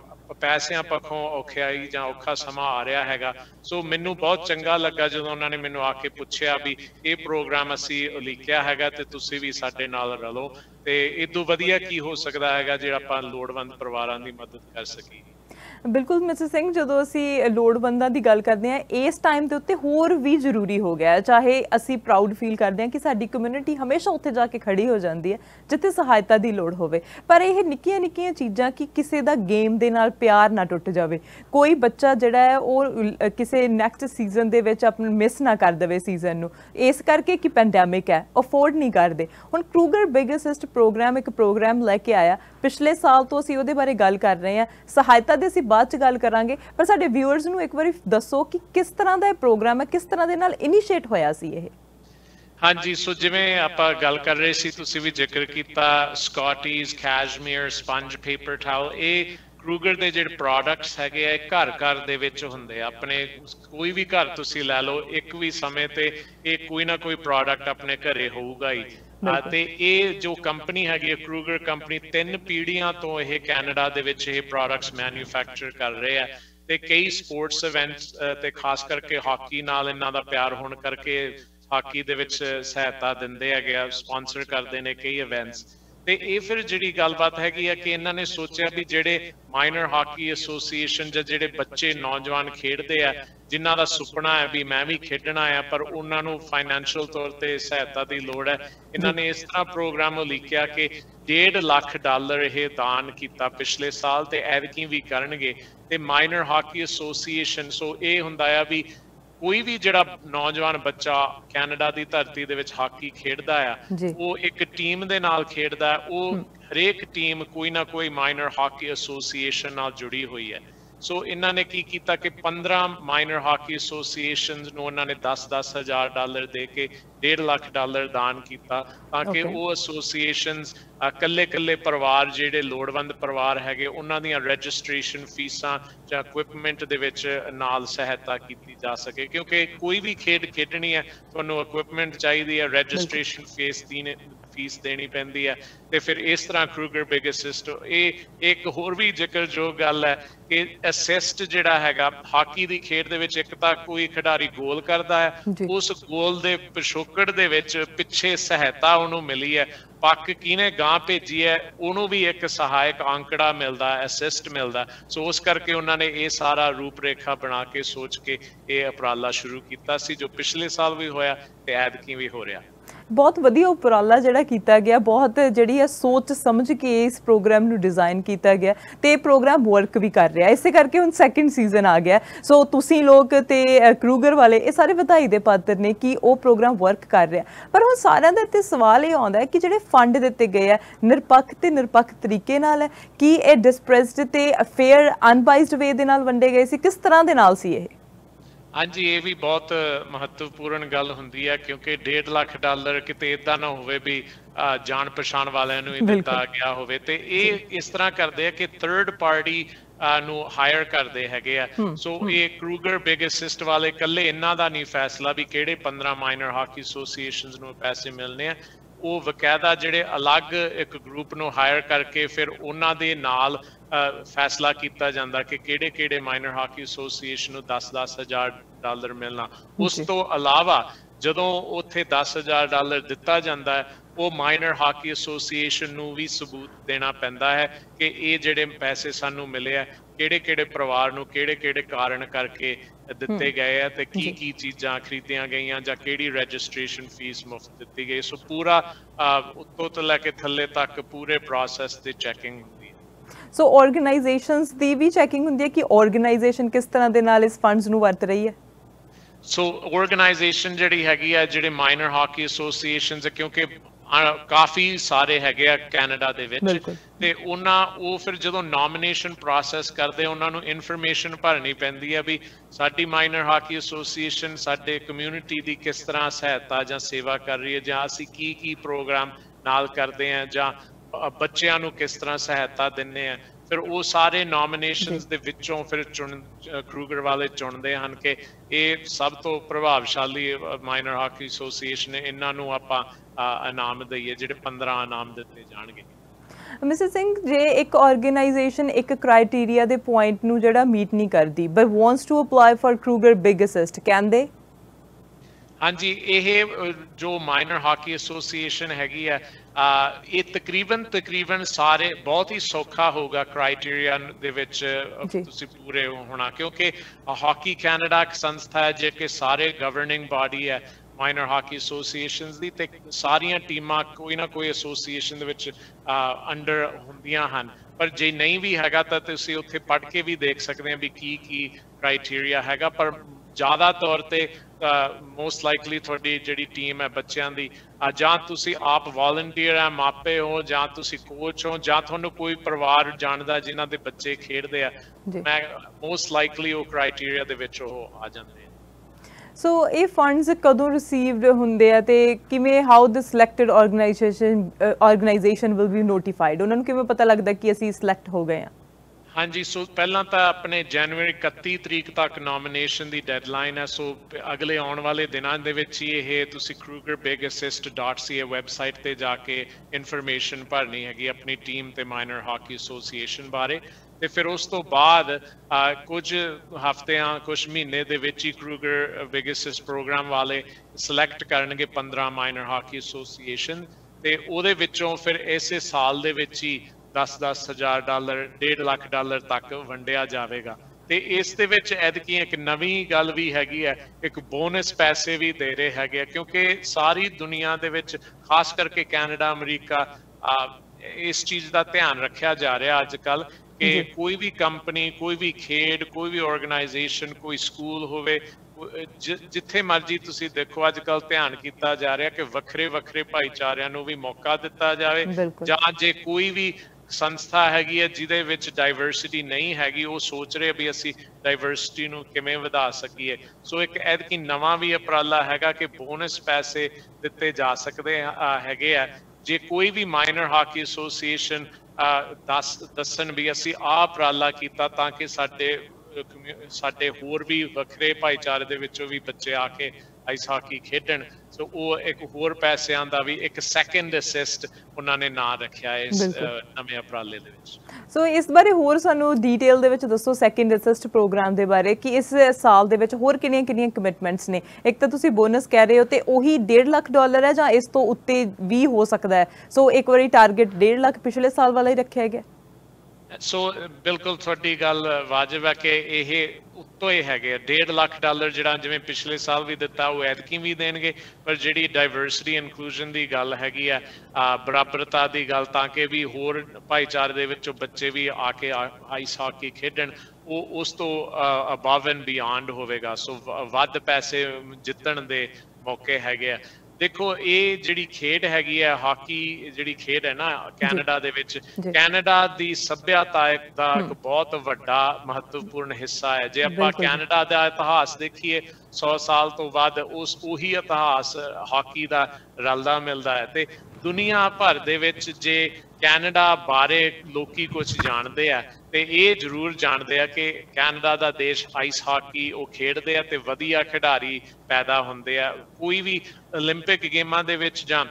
Speaker 2: पैसिਆਂ पक्षों औखियाई जां औखा समा आ रहा हैगा। सो मैनू बहुत चंगा लगा ਜਦੋਂ ਉਹਨਾਂ ਨੇ ਮੈਨੂੰ ਆ ਕੇ ਪੁੱਛਿਆ ਵੀ ਇਹ ਪ੍ਰੋਗਰਾਮ ਅਸੀਂ ਉਲੀਕਿਆ ਹੈਗਾ ਤੇ ਤੁਸੀਂ ਵੀ ਸਾਡੇ ਨਾਲ ਰਲੋ, ਤੇ ਇਦੋਂ ਵਧੀਆ ਕੀ ਹੋ ਸਕਦਾ ਹੈਗਾ ਜਿਹੜਾ ਆਪਾਂ ਲੋੜਵੰਦ ਪਰਿਵਾਰਾਂ ਦੀ ਮਦਦ ਕਰ ਸਕੀਏ।
Speaker 1: बिल्कुल मिस्टर सिंह, जो असी लोड़वंदा की गल करते हैं इस टाइम के उत्ते होर भी जरूरी हो गया है, चाहे असी प्राउड फील करते हैं कि साडी कम्यूनिटी हमेशा उत्थे जाके खड़ी हो जाती है जिथे सहायता की लोड़ होवे, पर यह निक्कियां निक्कियां चीज़ां कि किसी का गेम दे नाल प्यार ना टुट जाए, कोई बच्चा जिहड़ा है वो किसी नैक्सट सीजन दे विच अपना मिस ना कर देवे सीजन नूं, इस करके कि पैंडेमिक है अफोर्ड नहीं करते। हुण क्रूगर बिग असिस्ट प्रोग्राम एक प्रोग्राम लैके आया, पिछले साल तो असी उहदे बारे गल कर रहे हैं, सहायता दे असी बाद च गल करांगे, पर साडे व्यूअर्स नूं एक बारी दसो कि किस तरह का प्रोग्राम है, किस तरह दे नाल इनिशिएट होया सी ये।
Speaker 2: हाँ जी, सो जिवें आपां गल कर रहे सी, तुसीं भी जिक्र कीता Scotties, Cashmere, sponge, paper towel, ये क्रूगर ਦੇ ਜਿਹੜੇ ਪ੍ਰੋਡਕਟਸ ਹੈਗੇ ਆ ਘਰ ਘਰ ਦੇ ਵਿੱਚ ਹੁੰਦੇ ਆ, ਆਪਣੇ ਕੋਈ ਵੀ ਘਰ ਤੁਸੀਂ ਲੈ ਲਓ ਇੱਕ ਵੀ ਸਮੇਂ ਤੇ ਇਹ ਕੋਈ ਨਾ ਕੋਈ ਪ੍ਰੋਡਕਟ ਆਪਣੇ ਘਰੇ ਹੋਊਗਾ ਹੀ। ਤੇ ਇਹ ਜੋ ਕੰਪਨੀ ਹੈਗੀ क्रूगर ਕੰਪਨੀ 3 ਪੀੜ੍ਹੀਆਂ ਤੋਂ ਇਹ ਕੈਨੇਡਾ ਦੇ ਵਿੱਚ ਇਹ ਪ੍ਰੋਡਕਟਸ ਮੈਨੂਫੈਕਚਰ ਕਰ ਰਹੇ ਆ, ਤੇ ਕਈ ਸਪੋਰਟਸ ਇਵੈਂਟਸ ਤੇ ਖਾਸ ਕਰਕੇ ਹਾਕੀ ਨਾਲ ਇਹਨਾਂ ਦਾ ਪਿਆਰ ਹੋਣ ਕਰਕੇ ਹਾਕੀ ਦੇ ਵਿੱਚ ਸਹਾਇਤਾ ਦਿੰਦੇ ਹੈਗੇ ਆ, ਸਪਾਂਸਰ ਕਰਦੇ ਨੇ ਕਈ ਇਵੈਂਟਸ। ਤੇ ਇਹ ਫਿਰ ਜਿਹੜੀ ਗੱਲਬਾਤ ਹੈਗੀ ਆ ਕਿ ਇਹਨਾਂ ਨੇ ਸੋਚਿਆ ਵੀ ਜਿਹੜੇ ਮਾਈਨਰ ਹਾਕੀ ਐਸੋਸੀਏਸ਼ਨ ਜਾਂ ਜਿਹੜੇ ਬੱਚੇ ਨੌਜਵਾਨ ਖੇਡਦੇ ਆ ਜਿਨ੍ਹਾਂ ਦਾ ਸੁਪਨਾ ਹੈ ਵੀ ਮੈਂ ਵੀ ਖੇਡਣਾ ਆ ਪਰ ਉਹਨਾਂ ਨੂੰ ਫਾਈਨੈਂਸ਼ੀਅਲ ਤੌਰ ਤੇ ਸਹਾਇਤਾ ਦੀ ਲੋੜ ਹੈ, ਇਹਨਾਂ ਨੇ ਇਸ ਤਰ੍ਹਾਂ ਪ੍ਰੋਗਰਾਮ ਉਲੀਕਿਆ ਕਿ $1.5 ਲੱਖ ਇਹ ਦਾਨ ਕੀਤਾ ਪਿਛਲੇ ਸਾਲ ਤੇ ਐਤਕੀ ਵੀ ਕਰਨਗੇ। ਤੇ ਮਾਈਨਰ ਹਾਕੀ ਐਸੋਸੀਏਸ਼ਨ, ਸੋ ਇਹ ਹੁੰਦਾ ਆ ਵੀ ਕੋਈ ਵੀ ਜਿਹੜਾ ਨੌਜਵਾਨ ਬੱਚਾ ਕੈਨੇਡਾ ਦੀ ਧਰਤੀ ਦੇ ਵਿੱਚ ਹਾਕੀ ਖੇਡਦਾ ਆ ਉਹ ਇੱਕ ਟੀਮ ਦੇ ਨਾਲ ਖੇਡਦਾ, ਉਹ ਹਰੇਕ ਟੀਮ ਕੋਈ ਨਾ ਕੋਈ ਮਾਈਨਰ ਹਾਕੀ ਐਸੋਸੀਏਸ਼ਨ ਨਾਲ ਜੁੜੀ ਹੋਈ ਹੈ। ਸੋ ਇਹਨਾਂ ਨੇ ਕੀ ਕੀਤਾ ਕਿ 15 ਮਾਈਨਰ ਹਾਕੀ ਐਸੋਸੀਏਸ਼ਨਸ ਨੂੰ ਉਹਨਾਂ ਨੇ $10,000 ਦੇ ਕੇ $1.5 ਲੱਖ ਦਾਨ ਕੀਤਾ, ਤਾਂ ਕਿ ਉਹ ਐਸੋਸੀਏਸ਼ਨਸ ਕੱਲੇ ਪਰਿਵਾਰ ਜਿਹੜੇ ਲੋੜਵੰਦ ਪਰਿਵਾਰ ਹੈਗੇ ਉਹਨਾਂ ਦੀਆਂ ਰਜਿਸਟ੍ਰੇਸ਼ਨ ਫੀਸਾਂ ਜਾਂ ਇਕੁਇਪਮੈਂਟ ਦੇ ਵਿੱਚ ਨਾਲ ਸਹਾਇਤਾ ਕੀਤੀ ਜਾ ਸਕੇ, ਕਿਉਂਕਿ ਕੋਈ ਵੀ ਖੇਡ ਖੇਡਣੀ ਹੈ ਤੁਹਾਨੂੰ ਇਕੁਇਪਮੈਂਟ ਚਾਹੀਦੀ ਹੈ, ਰਜਿਸਟ੍ਰੇਸ਼ਨ ਫੀਸ ਦੇਣੀ ਪੈਂਦੀ ਹੈ। ਤੇ ਫਿਰ ਇਸ ਤਰ੍ਹਾਂ क्रूगर बिग असिस्ट ਇਹ ਇੱਕ ਹੋਰ ਵੀ ਜ਼ਿਕਰਯੋਗ ਗੱਲ ਹੈ ਕਿ ਅਸਿਸਟ ਜਿਹੜਾ ਹੈਗਾ ਹਾਕੀ ਦੀ ਖੇਡ ਦੇ ਵਿੱਚ ਇੱਕ ਤਾਂ ਕੋਈ ਖਿਡਾਰੀ ਗੋਲ ਕਰਦਾ ਹੈ, ਉਸ ਗੋਲ ਦੇ ਪਿਛੋਕੜ ਦੇ ਵਿੱਚ ਪਿੱਛੇ ਸਹਾਇਤਾ ਉਹਨੂੰ ਮਿਲੀ ਹੈ, ਪੱਕ ਕਿਹਨੇ ਗਾਂ ਭੇਜੀ ਹੈ ਉਹਨੂੰ ਵੀ ਇੱਕ ਸਹਾਇਕ ਅੰਕੜਾ ਮਿਲਦਾ, ਅਸਿਸਟ ਮਿਲਦਾ। ਸੋ ਉਸ ਕਰਕੇ ਉਹਨਾਂ ਨੇ ਇਹ ਸਾਰਾ ਰੂਪ ਰੇਖਾ ਬਣਾ ਕੇ ਸੋਚ ਕੇ ਇਹ ਉਪਰਾਲਾ ਸ਼ੁਰੂ ਕੀਤਾ ਸੀ, ਜੋ ਪਿਛਲੇ ਸਾਲ ਵੀ ਹੋਇਆ ਤੇ ਐਤਕੀ ਵੀ ਹੋ ਰਿਹਾ।
Speaker 1: बहुत वधिया उपराला जिहड़ा कीता गया, बहुत जिहड़ी है सोच समझ के इस प्रोग्राम नूं डिज़ाइन किया गया ते प्रोग्राम वर्क भी कर रहा है, इस करके हुण सैकेंड सीजन आ गया। सो तुसीं लोग ते क्रूगर वाले ये सारे वधाई दे पात्र ने कि वो प्रोग्राम वर्क कर रहा, पर हुण सारिआं दे ते सवाल ये आउंदा है कि जिहड़े फंड दित्ते गए है निरपक्ष तरीके नाल है कि ये डिस्प्रेस्ड ते फेयर अनबाइस्ड वे दे नाल वंडे गए सी, किस तरह दे नाल सी ये?
Speaker 2: हाँ जी, ये भी बहुत महत्वपूर्ण गल हुंदी है, क्योंकि $1.5 ਲੱਖ किते इदां ना होवे भी जान पछाण वालिਆਂ ਨੂੰ ਹੀ ਦਿੱਤਾ ਗਿਆ ਹੋਵੇ। ਤੇ ਇਹ ਇਸ ਤਰ੍ਹਾਂ ਕਰਦੇ ਆ ਕਿ ਥਰਡ ਪਾਰਟੀ ਨੂੰ ਹਾਇਰ ਕਰਦੇ ਹੈਗੇ ਆ। ਸੋ ਇਹ ਕਰੂਗਰ ਬਿਗ ਅਸਿਸਟ ਵਾਲੇ ਇਕੱਲੇ ਇਹਨਾਂ ਦਾ ਨਹੀਂ ਫੈਸਲਾ ਵੀ ਕਿਹੜੇ 15 ਮਾਈਨਰ ਹਾਕੀ ਐਸੋਸੀਏਸ਼ਨਸ ਨੂੰ ਪੈਸੇ ਮਿਲਣੇ ਆ, ਉਹ ਬਕਾਇਦਾ ਜਿਹੜੇ ਅਲੱਗ ਇੱਕ ਗਰੁੱਪ ਨੂੰ ਹਾਇਰ ਕਰਕੇ ਫਿਰ ਉਹਨਾਂ ਦੇ ਨਾਲ ਫੈਸਲਾ ਕੀਤਾ ਜਾਂਦਾ ਕਿ ਕਿਹੜੇ ਕਿਹੜੇ ਮਾਈਨਰ ਹਾਕੀ ਐਸੋਸੀਏਸ਼ਨ ਨੂੰ 10-10 ਹਜ਼ਾਰ ਡਾਲਰ ਮਿਲਣਾ। ਉਸ ਤੋਂ ਇਲਾਵਾ ਜਦੋਂ ਉੱਥੇ 10,000 ਡਾਲਰ ਦਿੱਤਾ ਜਾਂਦਾ ਹੈ, ਉਹ ਮਾਈਨਰ ਹਾਕੀ ਐਸੋਸੀਏਸ਼ਨ ਨੂੰ ਵੀ ਸਬੂਤ ਦੇਣਾ ਪੈਂਦਾ ਹੈ ਕਿ ਇਹ ਜਿਹੜੇ ਪੈਸੇ ਸਾਨੂੰ ਮਿਲੇ ਆ ਕਿਹੜੇ ਕਿਹੜੇ ਪਰਿਵਾਰ ਨੂੰ ਕਿਹੜੇ ਕਿਹੜੇ ਕਾਰਨ ਕਰਕੇ ਦਿੱਤੇ ਗਏ ਆ ਤੇ ਕੀ ਕੀ ਚੀਜ਼ਾਂ ਖਰੀਦੀਆਂ ਗਈਆਂ ਜਾਂ ਕਿਹੜੀ ਰਜਿਸਟ੍ਰੇਸ਼ਨ ਫੀਸ ਮੁਫਤ ਦਿੱਤੀ ਗਈ। ਸੋ ਪੂਰਾ ਉੱਤੋਂ ਤੋਂ ਲੈ ਕੇ ਥੱਲੇ ਤੱਕ ਪੂਰੇ ਪ੍ਰੋਸੈਸ ਦੀ ਚੈਕਿੰਗ ਹੁੰਦੀ ਹੈ।
Speaker 1: ਸੋ ਆਰਗੇਨਾਈਜੇਸ਼ਨਸ ਦੀ ਵੀ ਚੈਕਿੰਗ ਹੁੰਦੀ ਹੈ ਕਿ ਆਰਗੇਨਾਈਜੇਸ਼ਨ ਕਿਸ ਤਰ੍ਹਾਂ ਦੇ ਨਾਲ ਇਸ ਫੰਡਸ ਨੂੰ ਵਰਤ ਰਹੀ ਹੈ।
Speaker 2: ਸੋ ਆਰਗੇਨਾਈਜੇਸ਼ਨ ਜਿਹੜੀ ਹੈਗੀ ਆ ਜਿਹੜੇ ਮਾਈਨਰ ਹਾਕੀ ਐਸੋਸੀਏਸ਼ਨਸ, ਕਿਉਂਕਿ ਕਾਫੀ ਸਾਰੇ ਹੈਗੇ ਆ ਕੈਨੇਡਾ ਦੇ ਵਿੱਚ, ਤੇ ਉਹ ਫਿਰ ਜਦੋਂ ਨੋਮੀਨੇਸ਼ਨ ਪ੍ਰੋਸੈਸ ਕਰਦੇ ਉਹਨਾਂ ਨੂੰ ਇਨਫੋਰਮੇਸ਼ਨ ਭਰਨੀ ਪੈਂਦੀ ਹੈ ਵੀ ਸਾਡੀ ਮਾਈਨਰ ਹਾਕੀ ਐਸੋਸੀਏਸ਼ਨ ਸਾਡੇ ਕਮਿਊਨਿਟੀ ਦੀ ਕਿਸ ਤਰ੍ਹਾਂ ਸਹਾਇਤਾ ਜਾਂ ਸੇਵਾ ਕਰ ਰਹੀ ਹੈ, ਜਾਂ ਅਸੀਂ ਕੀ ਕੀ ਪ੍ਰੋਗਰਾਮ ਨਾਲ ਕਰਦੇ ਹਾਂ, ਜਾਂ ਬੱਚਿਆਂ ਨੂੰ ਕਿਸ ਤਰ੍ਹਾਂ ਸਹਾਇਤਾ ਦਿੰਦੇ ਆ। ਫਿਰ ਉਹ ਸਾਰੇ ਨੋਮੀਨੇਸ਼ਨਸ ਦੇ ਵਿੱਚੋਂ ਫਿਰ ਕਰੂਗਰ ਵਾਲੇ ਚੁਣਦੇ ਹਨ ਕਿ ਇਹ ਸਭ ਤੋਂ ਪ੍ਰਭਾਵਸ਼ਾਲੀ ਮਾਈਨਰ ਹਾਕੀ ਐਸੋਸੀਏਸ਼ਨ ਹੈ, ਇਹਨਾਂ ਨੂੰ ਆਪਾਂ ਇਨਾਮ ਦਈਏ, ਜਿਹੜੇ 15 ਇਨਾਮ ਦਿੱਤੇ ਜਾਣਗੇ।
Speaker 1: ਮਿਸਟਰ ਸਿੰਘ, ਜੇ ਇੱਕ ਆਰਗੇਨਾਈਜੇਸ਼ਨ ਇੱਕ ਕ੍ਰਾਈਟੇਰੀਆ ਦੇ ਪੁਆਇੰਟ ਨੂੰ ਜਿਹੜਾ ਮੀਟ ਨਹੀਂ ਕਰਦੀ but wants to apply for Kruger big assist, can they?
Speaker 2: ਹਾਂਜੀ, ਇਹ ਜੋ ਮਾਈਨਰ ਹਾਕੀ ਐਸੋਸੀਏਸ਼ਨ ਹੈਗੀ ਆ, ਇਹ ਤਕਰੀਬਨ ਸਾਰੇ ਬਹੁਤ ਹੀ ਸੌਖਾ ਹੋਊਗਾ ਕ੍ਰਾਈਟੇਰੀਆ ਦੇ ਵਿੱਚ ਤੁਸੀਂ ਪੂਰੇ ਹੋਣਾ, ਕਿਉਂਕਿ ਹਾਕੀ ਕੈਨੇਡਾ ਇੱਕ ਸੰਸਥਾ ਹੈ ਜੇ ਕਿ ਸਾਰੇ ਗਵਰਨਿੰਗ ਬਾਡੀ ਹੈ ਮਾਈਨਰ ਹਾਕੀ ਐਸੋਸੀਏਸ਼ਨਸ ਦੀ, ਤੇ ਸਾਰੀਆਂ ਟੀਮਾਂ ਕੋਈ ਨਾ ਕੋਈ ਐਸੋਸੀਏਸ਼ਨ ਦੇ ਵਿੱਚ ਅੰਡਰ ਹੁੰਦੀਆਂ ਹਨ। ਪਰ ਜੇ ਨਹੀਂ ਵੀ ਹੈਗਾ ਤਾਂ ਤੁਸੀਂ ਉੱਥੇ ਪੜ੍ਹ ਕੇ ਵੀ ਦੇਖ ਸਕਦੇ ਆ ਵੀ ਕੀ ਕ੍ਰਾਈਟੇਰੀਆ ਹੈਗਾ। ਪਰ ਜ਼ਿਆਦਾ ਤੌਰ ਤੇ ਮੋਸਟ ਲਾਈਕਲੀ ਤੁਹਾਡੀ ਜਿਹੜੀ ਟੀਮ ਹੈ ਬੱਚਿਆਂ ਦੀ, ਜਾਂ ਤੁਸੀਂ ਆਪ ਵਾਲੰਟੀਅਰ ਹੈ, ਮਾਪੇ ਹੋ, ਜਾਂ ਤੁਸੀਂ ਕੋਚ ਹੋ, ਜਾਂ ਤੁਹਾਨੂੰ ਕੋਈ ਪਰਿਵਾਰ ਜਾਣਦਾ ਜਿਨ੍ਹਾਂ ਦੇ ਬੱਚੇ ਖੇਡਦੇ ਆ, ਮੈਂ ਮੋਸਟ ਲਾਈਕਲੀ ਉਹ ਕ੍ਰਾਈਟੇਰੀਆ ਦੇ ਵਿੱਚ ਉਹ ਆ ਜਾਂਦੇ ਆ।
Speaker 1: ਸੋ ਇਹ ਫੰਡਸ ਕਦੋਂ ਰਿਸੀਵਡ ਹੁੰਦੇ ਆ ਤੇ ਕਿਵੇਂ, how the selected organization will be notified? ਉਹਨਾਂ ਨੂੰ ਕਿਵੇਂ ਪਤਾ ਲੱਗਦਾ ਕਿ ਅਸੀਂ ਸਿਲੈਕਟ ਹੋ ਗਏ ਆ?
Speaker 2: ਹਾਂਜੀ, ਸੋ ਪਹਿਲਾਂ ਤਾਂ ਆਪਣੇ ਜਨਵਰੀ 31 ਤਰੀਕ ਤੱਕ ਨੋਮੀਨੇਸ਼ਨ ਦੀ ਡੈਡਲਾਈਨ ਹੈ। ਸੋ ਅਗਲੇ ਆਉਣ ਵਾਲੇ ਦਿਨਾਂ ਦੇ ਵਿੱਚ ਹੀ ਇਹ ਤੁਸੀਂ krugerbigassist.ca ਵੈਬਸਾਈਟ ਤੇ ਜਾ ਕੇ ਇਨਫੋਰਮੇਸ਼ਨ ਭਰਨੀ ਹੈਗੀ ਆਪਣੀ ਟੀਮ ਤੇ ਮਾਈਨਰ ਹਾਕੀ ਐਸੋਸੀਏਸ਼ਨ ਬਾਰੇ, ਤੇ ਫਿਰ ਉਸ ਤੋਂ ਬਾਅਦ ਕੁਝ ਹਫ਼ਤਿਆਂ ਕੁਝ ਮਹੀਨੇ ਦੇ ਵਿੱਚ ਹੀ ਕਰੂਗਰ ਬਿਗ ਅਸਿਸਟ ਪ੍ਰੋਗਰਾਮ ਵਾਲੇ ਸਿਲੈਕਟ ਕਰਨਗੇ 15 ਮਾਈਨਰ ਹਾਕੀ ਐਸੋਸੀਏਸ਼ਨ, ਤੇ ਉਹਦੇ ਵਿੱਚੋਂ ਫਿਰ ਇਸੇ ਸਾਲ ਦੇ ਵਿੱਚ ਹੀ 10-10 ਹਜ਼ਾਰ ਡਾਲਰ, 1.5 ਲੱਖ ਡਾਲਰ ਤੱਕ ਵੰਡਿਆ ਜਾਵੇਗਾ। ਤੇ ਇਸ ਦੇ ਵਿੱਚ ਐਤਕੀ ਇੱਕ ਨਵੀਂ ਗੱਲ ਵੀ ਹੈਗੀ ਹੈ, ਇੱਕ ਬੋਨਸ ਪੈਸੇ ਵੀ ਦੇ ਰਹੇ ਹੈਗੇ, ਕਿਉਂਕਿ ਸਾਰੀ ਦੁਨੀਆ ਦੇ ਵਿੱਚ ਖਾਸ ਕਰਕੇ ਕੈਨੇਡਾ, ਅਮਰੀਕਾ, ਇਸ ਚੀਜ਼ ਦਾ ਧਿਆਨ ਰੱਖਿਆ ਜਾ ਰਿਹਾ ਅੱਜ ਕੱਲ੍ਹ ਕਿ ਕੋਈ ਵੀ ਕੰਪਨੀ, ਕੋਈ ਵੀ ਖੇਡ, ਕੋਈ ਵੀ ਆਰਗੇਨਾਈਜੇਸ਼ਨ, ਕੋਈ ਸਕੂਲ ਹੋਵੇ, ਜਿੱਥੇ ਮਰਜ਼ੀ ਤੁਸੀਂ ਦੇਖੋ ਅੱਜ ਕੱਲ੍ਹ ਧਿਆਨ ਕੀਤਾ ਜਾ ਰਿਹਾ ਕਿ ਵੱਖਰੇ ਭਾਈਚਾਰਿਆਂ ਨੂੰ ਵੀ ਮੌਕਾ ਦਿੱਤਾ ਜਾਵੇ, ਜਾਂ ਜੇ ਕੋਈ ਵੀ ਸੰਸਥਾ ਹੈਗੀ ਹੈ ਜਿਹਦੇ ਵਿੱਚ ਡਾਇਵਰਸਿਟੀ ਨਹੀਂ ਹੈਗੀ, ਉਹ ਸੋਚ ਰਹੇ ਵੀ ਅਸੀਂ ਡਾਇਵਰਸਿਟੀ ਨੂੰ ਕਿਵੇਂ ਵਧਾ ਸਕੀਏ। ਸੋ ਇੱਕ ਐਤਕੀ ਨਵਾਂ ਵੀ ਉਪਰਾਲਾ ਹੈਗਾ ਕਿ ਬੋਨਸ ਪੈਸੇ ਦਿੱਤੇ ਜਾ ਸਕਦੇ ਹੈਗੇ ਆ ਜੇ ਕੋਈ ਵੀ ਮਾਈਨਰ ਹਾਕੀ ਐਸੋਸੀਏਸ਼ਨ ਦੱਸਣ ਵੀ ਅਸੀਂ ਆਹ ਉਪਰਾਲਾ ਕੀਤਾ ਤਾਂ ਕਿ ਸਾਡੇ ਹੋਰ ਵੀ ਵੱਖਰੇ ਭਾਈਚਾਰੇ ਦੇ ਵਿੱਚੋਂ ਵੀ ਬੱਚੇ ਆ ਕੇ ਆਈਸ ਹਾਕੀ ਖੇਡਣ। ਸੋ ਉਹ ਇੱਕ ਹੋਰ ਪੈਸਿਆਂ ਦਾ ਵੀ ਇੱਕ ਸੈਕੰਡ ਅਸਿਸਟ ਉਹਨਾਂ ਨੇ ਨਾਂ ਰੱਖਿਆ ਇਸ ਨਵੇਂ ਉਪਰਾਲੇ ਦੇ ਵਿੱਚ।
Speaker 1: ਸੋ ਇਸ ਬਾਰੇ ਹੋਰ ਸਾਨੂੰ ਡੀਟੇਲ ਦੇ ਵਿੱਚ ਦੱਸੋ ਸੈਕੰਡ ਅਸਿਸਟ ਪ੍ਰੋਗਰਾਮ ਦੇ ਬਾਰੇ, ਕਿ ਇਸ ਸਾਲ ਦੇ ਵਿੱਚ ਹੋਰ ਕਿੰਨੀਆਂ ਕਮਿਟਮੈਂਟਸ ਨੇ? ਇੱਕ ਤਾਂ ਤੁਸੀਂ ਬੋਨਸ ਕਹਿ ਰਹੇ ਹੋ ਤੇ ਉਹੀ 1.5 ਲੱਖ ਡਾਲਰ ਹੈ ਜਾਂ ਇਸ ਤੋਂ ਉੱਤੇ ਵੀ ਹੋ ਸਕਦਾ ਹੈ? ਸੋ ਇੱਕ ਵਾਰੀ ਟਾਰਗੇਟ 1.5 ਲੱਖ ਪਿਛਲੇ ਸਾਲ ਵਾਲਾ ਹੀ ਰੱਖਿਆ ਗਿਆ।
Speaker 2: ਸੋ ਬਿਲਕੁਲ ਤੁਹਾਡੀ ਗੱਲ ਵਾਜਬ ਹੈ ਕਿ ਇਹ ਉੱਤੋਂ ਹੀ ਹੈਗੇ 1.5 ਲੱਖ ਡਾਲਰ ਜਿਹੜਾ ਜਿਵੇਂ ਪਿਛਲੇ ਸਾਲ ਵੀ ਦਿੱਤਾ ਉਹ ਐਤਕੀ ਵੀ ਦੇਣਗੇ, ਪਰ ਜਿਹੜੀ ਡਾਇਵਰਸਿਟੀ ਇਨਕਲੂਜਨ ਦੀ ਗੱਲ ਹੈਗੀ ਆ, ਬਰਾਬਰਤਾ ਦੀ ਗੱਲ, ਤਾਂ ਕਿ ਵੀ ਹੋਰ ਭਾਈਚਾਰੇ ਦੇ ਵਿੱਚੋਂ ਬੱਚੇ ਵੀ ਆ ਕੇ ਆਈਸ ਹਾਕੀ ਖੇਡਣ, ਉਹ ਉਸ ਤੋਂ ਅਬਵ ਐਂਡ ਬਿਯੋਂਡ ਹੋਵੇਗਾ। ਸੋ ਵੱਧ ਪੈਸੇ ਜਿੱਤਣ ਦੇ ਮੌਕੇ ਹੈਗੇ ਆ। ਦੇਖੋ ਇਹ ਜਿਹੜੀ ਖੇਡ ਹੈਗੀ ਹੈ, ਹਾਕੀ ਜਿਹੜੀ ਖੇਡ ਹੈ ਨਾ ਕੈਨੇਡਾ ਦੇ ਵਿੱਚ, ਕੈਨੇਡਾ ਦੀ ਸੱਭਿਅਤਾ ਦਾ ਇੱਕ ਬਹੁਤ ਵੱਡਾ ਮਹੱਤਵਪੂਰਨ ਹਿੱਸਾ ਹੈ। ਜੇ ਆਪਾਂ ਕੈਨੇਡਾ ਦਾ ਇਤਿਹਾਸ ਦੇਖੀਏ 100 ਸਾਲ ਤੋਂ ਵੱਧ ਉਹੀ ਇਤਿਹਾਸ ਹਾਕੀ ਦਾ ਰਲਦਾ ਮਿਲਦਾ ਹੈ, ਤੇ ਦੁਨੀਆ ਭਰ ਦੇ ਵਿੱਚ ਜੇ ਕੈਨੇਡਾ ਬਾਰੇ ਲੋਕੀ ਕੁਝ ਜਾਣਦੇ ਆ ਤੇ ਇਹ ਜ਼ਰੂਰ ਜਾਣਦੇ ਆ ਕਿ ਕੈਨੇਡਾ ਦਾ ਦੇਸ਼ ਆਈਸ ਹਾਕੀ ਉਹ ਖੇਡਦੇ ਆ ਤੇ ਵਧੀਆ ਖਿਡਾਰੀ ਪੈਦਾ ਹੁੰਦੇ ਆ। ਕੋਈ ਵੀ 올림픽 ਗੇਮਾਂ ਦੇ ਵਿੱਚ ਜਾਂ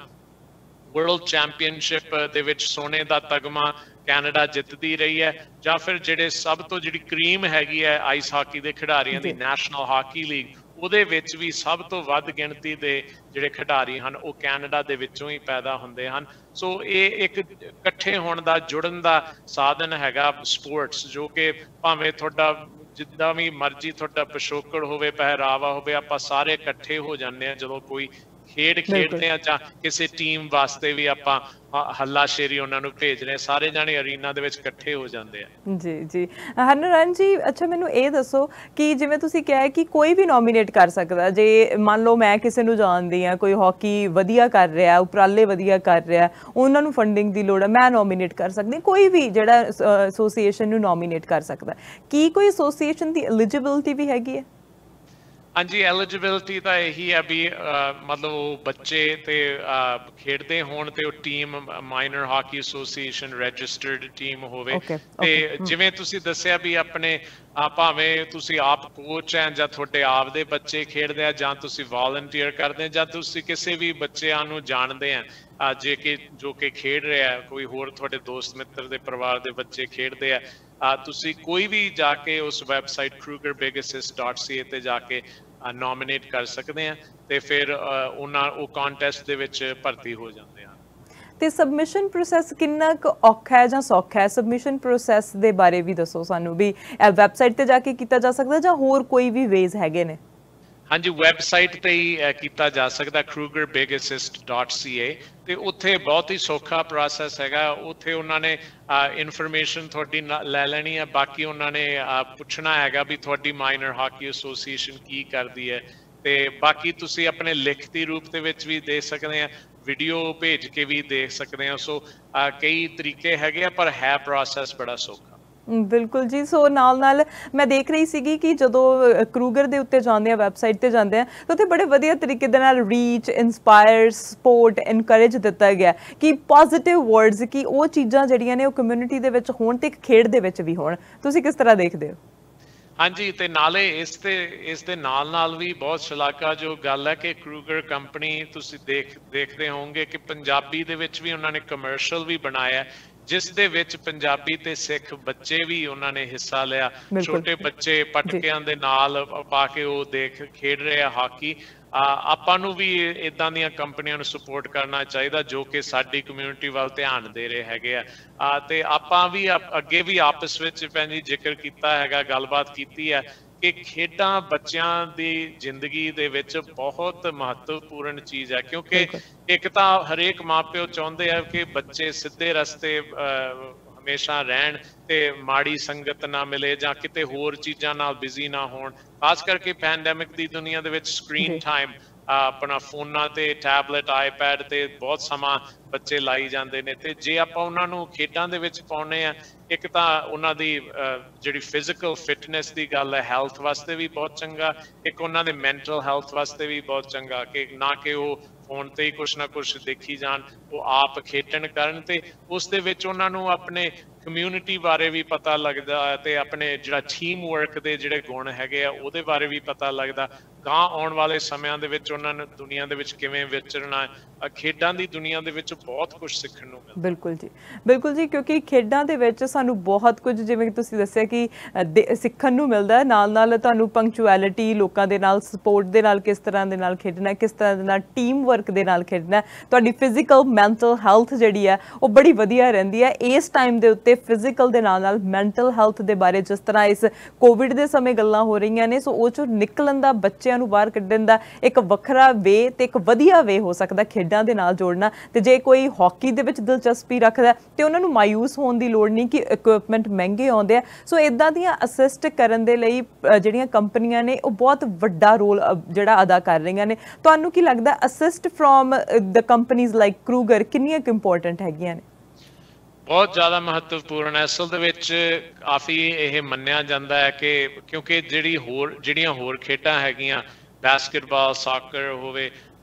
Speaker 2: ਵਰਲਡ ਚੈਂਪੀਅਨਸ਼ਿਪ ਦੇ ਵਿੱਚ ਸੋਨੇ ਦਾ ਤਗਮਾ ਕੈਨੇਡਾ ਜਿੱਤਦੀ ਰਹੀ ਹੈ, ਜਾਂ ਫਿਰ ਜਿਹੜੇ ਸਭ ਤੋਂ ਜਿਹੜੀ ਕਰੀਮ ਹੈਗੀ ਹੈ ਆਈਸ ਹਾਕੀ ਦੇ ਖਿਡਾਰੀਆਂ ਦੀ ਨੈਸ਼ਨਲ ਹਾਕੀ ਲੀਗ, ਉਹਦੇ ਵਿੱਚ ਵੀ ਸਭ ਤੋਂ ਵੱਧ ਗਿਣਤੀ ਦੇ ਜਿਹੜੇ ਖਿਡਾਰੀ ਹਨ ਉਹ ਕੈਨੇਡਾ ਦੇ ਵਿੱਚੋਂ ਹੀ ਪੈਦਾ ਹੁੰਦੇ ਹਨ। ਸੋ ਇਹ ਇੱਕ ਇਕੱਠੇ ਹੋਣ ਦਾ, ਜੁੜਨ ਦਾ ਸਾਧਨ ਹੈਗਾ ਸਪੋਰਟਸ, ਜੋ ਕਿ ਭਾਵੇਂ ਤੁਹਾਡਾ ਜਿੱਦਾਂ ਵੀ ਮਰਜ਼ੀ ਤੁਹਾਡਾ ਪਿਛੋਕੜ ਹੋਵੇ, ਪਹਿਰਾਵਾ ਹੋਵੇ, ਆਪਾਂ ਸਾਰੇ ਇਕੱਠੇ ਹੋ ਜਾਂਦੇ ਹਾਂ ਜਦੋਂ ਕੋਈ ਖੇਡ ਖੇਡਦੇ ਆ ਜਾਂ ਕਿਸੇ ਟੀਮ ਵਾਸਤੇ ਵੀ ਆਪਾਂ ਹੱਲਾਸ਼ੇਰੀ ਉਹਨਾਂ ਨੂੰ ਭੇਜਦੇ, ਸਾਰੇ ਜਾਣੇ ਅਰੀਨਾ ਦੇ ਵਿੱਚ ਇਕੱਠੇ ਹੋ ਜਾਂਦੇ ਆ।
Speaker 1: ਜੀ ਜੀ ਹਰਨਰਨ ਜੀ, ਅੱਛਾ ਮੈਨੂੰ ਇਹ ਦੱਸੋ ਕਿ ਜਿਵੇਂ ਤੁਸੀਂ ਕਿਹਾ ਕਿ ਕੋਈ ਵੀ ਨੋਮੀਨੇਟ ਕਰ ਸਕਦਾ, ਜੇ ਮੰਨ ਲਓ ਮੈਂ ਕਿਸੇ ਨੂੰ ਜਾਣਦੀ ਹਾਂ, ਕੋਈ ਹਾਕੀ ਵਧੀਆ ਕਰ ਰਿਹਾ, ਉਪਰਾਲੇ ਵਧੀਆ ਕਰ ਰਿਹਾ, ਉਹਨਾਂ ਨੂੰ ਫੰਡਿੰਗ ਦੀ ਲੋੜ ਹੈ, ਮੈਂ ਨੋਮੀਨੇਟ ਕਰ ਸਕਦੀ, ਕੋਈ ਵੀ ਜਿਹੜਾ ਐਸੋਸੀਏਸ਼ਨ ਨੂੰ ਨੋਮੀਨੇਟ ਕਰ ਸਕਦਾ, ਕੀ ਕੋਈ ਐਸੋਸੀਏਸ਼ਨ ਦੀ ਐਲੀਜੀਬਿਲਿਟੀ ਵੀ ਹੈਗੀ ਹੈ?
Speaker 2: ਹਾਂਜੀ, ਐਲੀਜੀਬਿਲਿਟੀ ਤਾਂ ਇਹੀ ਹੈ ਵੀ ਮਤਲਬ ਉਹ ਬੱਚੇ ਤੇ ਖੇਡਦੇ ਹੋਣ ਤੇ ਉਹ team minor hockey association registered team ਹੋਵੇ। ਤੇ ਜਿਵੇਂ ਤੁਸੀਂ ਦੱਸਿਆ ਵੀ ਆਪਣੇ ਭਾਵੇਂ ਤੁਸੀਂ ਆਪ ਕੋਚ ਹੈ ਜਾਂ ਤੁਹਾਡੇ ਆਪ ਦੇ ਬੱਚੇ ਖੇਡਦੇ ਆ, ਜਾਂ ਤੁਸੀਂ ਵਾਲੰਟੀਅਰ ਕਰਦੇ, ਜਾਂ ਤੁਸੀਂ ਕਿਸੇ ਵੀ ਬੱਚਿਆਂ ਨੂੰ ਜਾਣਦੇ ਆ ਜੋ ਕਿ ਖੇਡ ਰਿਹਾ, ਕੋਈ ਹੋਰ ਤੁਹਾਡੇ ਦੋਸਤ ਮਿੱਤਰ ਦੇ ਪਰਿਵਾਰ ਦੇ ਬੱਚੇ ਖੇਡਦੇ ਆ, ਤੁਸੀਂ ਕੋਈ ਵੀ ਜਾ ਕੇ ਉਸ ਵੈਬਸਾਈਟ krugerbigassist.ca ਤੇ ਜਾ ਕੇ ਨੋਮੀਨੇਟ ਕਰ ਸਕਦੇ ਆ ਤੇ ਫਿਰ ਉਹ ਕੰਟੈਸਟ ਦੇ ਵਿੱਚ ਭਰਤੀ ਹੋ ਜਾਂਦੇ ਆ।
Speaker 1: ਤੇ ਸਬਮਿਸ਼ਨ ਪ੍ਰੋਸੈਸ ਕਿੰਨਾ ਕੁ ਔਖਾ ਹੈ ਜਾਂ ਸੌਖਾ ਹੈ? ਸਬਮਿਸ਼ਨ ਪ੍ਰੋਸੈਸ ਦੇ ਬਾਰੇ ਵੀ ਦੱਸੋ ਸਾਨੂੰ, ਵੀ ਵੈਬਸਾਈਟ ਤੇ ਜਾ ਕੇ ਕੀਤਾ ਜਾ ਸਕਦਾ ਜਾਂ ਹੋਰ ਕੋਈ ਵੀ ਵੇਜ਼ ਹੈਗੇ ਨੇ?
Speaker 2: ਹਾਂਜੀ, ਵੈਬਸਾਈਟ ਤੇ ਹੀ ਕੀਤਾ ਜਾ ਸਕਦਾ krugerbigassist.ca ਤੇ ਉੱਥੇ ਬਹੁਤ ਹੀ ਸੌਖਾ ਪ੍ਰੋਸੈਸ ਹੈਗਾ। ਉੱਥੇ ਉਹਨਾਂ ਨੇ ਇਨਫੋਰਮੇਸ਼ਨ ਤੁਹਾਡੀ ਲੈ ਲੈਣੀ ਹੈ, ਬਾਕੀ ਉਹਨਾਂ ਨੇ ਪੁੱਛਣਾ ਹੈਗਾ ਵੀ ਤੁਹਾਡੀ ਮਾਈਨਰ ਹਾਕੀ ਐਸੋਸੀਏਸ਼ਨ ਕੀ ਕਰਦੀ ਹੈ, ਤੇ ਬਾਕੀ ਤੁਸੀਂ ਆਪਣੇ ਲਿਖਤੀ ਰੂਪ ਦੇ ਵਿੱਚ ਵੀ ਦੇ ਸਕਦੇ ਆ, ਵੀਡੀਓ ਭੇਜ ਕੇ ਵੀ ਦੇਖ ਸਕਦੇ ਆ। ਸੋ ਕਈ ਤਰੀਕੇ ਹੈਗੇ ਆ, ਪਰ ਹੈ ਪ੍ਰੋਸੈਸ ਬੜਾ ਸੌਖਾ।
Speaker 1: ਬਿਲਕੁਲ ਜੀ। ਸੋ ਨਾਲ ਨਾਲ ਮੈਂ ਦੇਖ ਰਹੀ ਸੀਗੀ ਕਿ ਜਦੋਂ ਕਰੂਗਰ ਦੇ ਉੱਤੇ ਜਾਂਦੇ ਆ, ਵੈਬਸਾਈਟ ਤੇ ਜਾਂਦੇ ਆ, ਤਾਂ ਉੱਥੇ ਬੜੇ ਵਧੀਆ ਤਰੀਕੇ ਦੇ ਨਾਲ ਰੀਚ, ਇੰਸਪਾਇਰ, ਸਪੋਰਟ, ਇਨਕਰੇਜ ਦਿੱਤਾ ਗਿਆ ਕਿ ਪੋਜ਼ਿਟਿਵ ਵਰਡਸ, ਕਿ ਉਹ ਚੀਜ਼ਾਂ ਜਿਹੜੀਆਂ ਨੇ ਉਹ ਕਮਿਊਨਿਟੀ ਦੇ ਵਿੱਚ ਹੋਣ ਤੇ ਇੱਕ ਖੇਡ ਦੇ ਵਿੱਚ ਵੀ ਹੋਣ। ਤੁਸੀਂ ਕਿਸ ਤਰ੍ਹਾਂ ਦੇਖਦੇ ਹੋ?
Speaker 2: ਹਾਂਜੀ, ਤੇ ਨਾਲੇ ਇਸ ਦੇ ਨਾਲ ਵੀ ਬਹੁਤ ਸ਼ਲਾਘਾਯੋਗ ਗੱਲ ਹੈ ਕਿ ਕਰੂਗਰ ਕੰਪਨੀ, ਤੁਸੀਂ ਦੇਖਦੇ ਹੋਵੋਗੇ ਕਿ ਪੰਜਾਬੀ ਦੇ ਵਿੱਚ ਵੀ ਉਹਨਾਂ ਨੇ ਕਮਰਸ਼ੀਅਲ ਵੀ ਬਣਾਇਆ, ਜਿਸ ਦੇ ਵਿੱਚ ਪੰਜਾਬੀ ਤੇ ਸਿੱਖ ਬੱਚੇ ਵੀ ਉਹਨਾਂ ਨੇ ਹਿੱਸਾ ਲਿਆ। ਛੋਟੇ ਬੱਚੇ ਪਟਕਿਆਂ ਦੇ ਨਾਲ ਪਾ ਕੇ ਉਹ ਖੇਡ ਰਹੇ ਆ ਹਾਕੀ। ਆਪਾਂ ਨੂੰ ਵੀ ਇਦਾਂ ਦੀਆਂ ਕੰਪਨੀਆਂ ਨੂੰ ਸਪੋਰਟ ਕਰਨਾ ਚਾਹੀਦਾ ਜੋ ਕਿ ਸਾਡੀ ਕਮਿਊਨਿਟੀ ਵੱਲ ਧਿਆਨ ਦੇ ਰਹੇ ਹੈਗੇ ਆ। ਤੇ ਆਪਾਂ ਵੀ ਅੱਗੇ ਵੀ ਆਪਸ ਵਿੱਚ ਭੈਣ ਜ਼ਿਕਰ ਕੀਤਾ ਹੈਗਾ, ਗੱਲਬਾਤ ਕੀਤੀ ਹੈ ਕਿ ਖੇਡਾਂ ਬੱਚਿਆਂ ਦੀ ਜ਼ਿੰਦਗੀ ਦੇ ਵਿੱਚ ਬਹੁਤ ਮਹੱਤਵਪੂਰਨ ਚੀਜ਼ ਹੈ, ਕਿਉਂਕਿ ਇੱਕ ਤਾਂ ਹਰੇਕ ਮਾਪਿਓ ਚਾਹੁੰਦੇ ਆ ਕਿ ਬੱਚੇ ਸਿੱਧੇ ਰਸਤੇ ਹਮੇਸ਼ਾ ਰਹਿਣ ਤੇ ਮਾੜੀ ਸੰਗਤ ਨਾ ਮਿਲੇ ਜਾਂ ਕਿਤੇ ਹੋਰ ਚੀਜ਼ਾਂ ਨਾਲ ਬਿਜ਼ੀ ਨਾ ਹੋਣ। ਖਾਸ ਕਰਕੇ ਪੈਂਡੈਮਿਕ ਦੀ ਦੁਨੀਆ ਦੇ ਵਿੱਚ ਸਕਰੀਨ ਟਾਈਮ, ਆਪਣਾ ਫੋਨਾਂ ਤੇ, ਟੈਬਲੇਟ, ਆਈਪੈਡ ਤੇ ਬਹੁਤ ਸਮਾਂ ਬੱਚੇ ਲਾਈ ਜਾਂਦੇ ਨੇ, ਤੇ ਜੇ ਆਪਾਂ ਉਹਨਾਂ ਨੂੰ ਖੇਡਾਂ ਦੇ ਵਿੱਚ ਪਾਉਣੇ ਆ, ਇੱਕ ਤਾਂ ਉਹਨਾਂ ਦੀ ਜਿਹੜੀ ਫਿਜ਼ੀਕਲ ਫਿਟਨੈਸ ਦੀ ਗੱਲ ਹੈ, ਹੈਲਥ ਵਾਸਤੇ ਵੀ ਬਹੁਤ ਚੰਗਾ, ਇੱਕ ਉਹਨਾਂ ਦੇ ਮੈਂਟਲ ਹੈਲਥ ਵਾਸਤੇ ਵੀ ਬਹੁਤ ਚੰਗਾ, ਕਿ ਨਾ ਕਿ ਉਹ ਫੋਨ ਤੇ ਹੀ ਕੁਛ ਨਾ ਕੁਛ ਦੇਖੀ ਜਾਣ, ਉਹ ਆਪ ਖੇਡਣ ਕਰਨ ਤੇ ਉਸ ਦੇ ਵਿੱਚ ਉਹਨਾਂ ਨੂੰ ਆਪਣੇ ਕਮਿਊਨਿਟੀ ਬਾਰੇ ਵੀ ਪਤਾ ਲੱਗਦਾ ਤੇ ਆਪਣੇ ਜਿਹੜਾ ਟੀਮ ਵਰਕ ਦੇ ਜਿਹੜੇ ਗੁਣ ਹੈਗੇ ਆ ਉਹਦੇ ਬਾਰੇ ਵੀ ਪਤਾ ਲੱਗਦਾ। ਗਾਂ ਆਉਣ ਵਾਲੇ ਸਮਿਆਂ ਦੇ ਵਿੱਚ ਉਹਨਾਂ ਨੂੰ ਦੁਨੀਆ ਦੇ ਵਿੱਚ ਕਿਵੇਂ ਵਿਚਰਨਾ, ਖੇਡਾਂ ਦੀ ਦੁਨੀਆ ਦੇ ਵਿੱਚ ਬਹੁਤ ਕੁਝ ਸਿੱਖਣ ਨੂੰ ਮਿਲਦਾ।
Speaker 1: ਬਿਲਕੁਲ ਜੀ, ਬਿਲਕੁਲ ਜੀ, ਕਿਉਂਕਿ ਖੇਡਾਂ ਦੇ ਵਿੱਚ ਸਾਨੂੰ ਬਹੁਤ ਕੁਝ, ਜਿਵੇਂ ਤੁਸੀਂ ਦੱਸਿਆ ਕਿ ਸਿੱਖਣ ਨੂੰ ਮਿਲਦਾ, ਨਾਲ ਨਾਲ ਤੁਹਾਨੂੰ ਪੰਕਚੁਅਲਿਟੀ, ਲੋਕਾਂ ਦੇ ਨਾਲ ਸਪੋਰਟ ਦੇ ਨਾਲ ਕਿਸ ਤਰ੍ਹਾਂ ਦੇ ਨਾਲ ਖੇਡਣਾ, ਕਿਸ ਤਰ੍ਹਾਂ ਦੇ ਨਾਲ ਟੀਮ ਵਰਕ ਦੇ ਨਾਲ ਖੇਡਣਾ, ਤੁਹਾਡੀ ਫਿਜ਼ੀਕਲ ਮੈਂਟਲ ਹੈਲਥ ਜਿਹੜੀ ਹੈ ਉਹ ਬੜੀ ਵਧੀਆ ਰਹਿੰਦੀ ਹੈ। ਇਸ ਟਾਈਮ ਦੇ ਉੱਤੇ ਫਿਜ਼ੀਕਲ ਦੇ ਨਾਲ ਨਾਲ ਮੈਂਟਲ ਹੈਲਥ ਦੇ ਬਾਰੇ ਜਿਸ ਤਰ੍ਹਾਂ ਇਸ ਕੋਵਿਡ ਦੇ ਸਮੇਂ ਗੱਲਾਂ ਹੋ ਰਹੀਆਂ ਨੇ, ਸੋ ਉਹ 'ਚੋਂ ਨਿਕਲਣ ਦਾ, ਬੱਚਿਆਂ ਨੂੰ ਬਾਹਰ ਕੱਢਣ ਦਾ ਇੱਕ ਵੱਖਰਾ ਵੇ ਤੇ ਇੱਕ ਵਧੀਆ ਵੇ ਹੋ ਸਕਦਾ ਖੇਡਾਂ ਦੇ ਨਾਲ ਜੋੜਨਾ। ਤੇ ਜੇ ਕੋਈ ਹਾਕੀ ਦੇ ਵਿੱਚ ਦਿਲਚਸਪੀ ਰੱਖਦਾ ਤੇ ਉਹਨਾਂ ਨੂੰ ਮਾਯੂਸ ਹੋਣ ਦੀ ਲੋੜ ਨਹੀਂ ਕਿ ਇਕਵਿਪਮੈਂਟ ਮਹਿੰਗੇ ਆਉਂਦੇ ਆ। ਸੋ ਇਦਾਂ ਦੀਆਂ ਅਸਿਸਟ ਕਰਨ ਦੇ ਲਈ ਜਿਹੜੀਆਂ ਕੰਪਨੀਆਂ ਨੇ ਉਹ ਬਹੁਤ ਵੱਡਾ ਰੋਲ ਜਿਹੜਾ ਅਦਾ ਕਰ ਰਹੀਆਂ ਨੇ। ਤੁਹਾਨੂੰ ਕੀ ਲੱਗਦਾ assist from the companies like Kruger ਕਿੰਨੀਆਂ ਕੁ ਇੰਪੋਰਟੈਂਟ ਹੈਗੀਆਂ ਨੇ?
Speaker 2: ਬਹੁਤ ਜ਼ਿਆਦਾ ਮਹੱਤਵਪੂਰਨ ਹੈ। ਅਸਲ ਦੇ ਵਿੱਚ ਕਾਫੀ ਇਹ ਮੰਨਿਆ ਜਾਂਦਾ ਹੈ ਕਿ ਕਿਉਂਕਿ ਜਿਹੜੀਆਂ ਹੋਰ ਖੇਡਾਂ ਹੈਗੀਆਂ, ਬਾਸਕਟਬਾਲ, ਸਾਕਰ ਹੋਵੇ,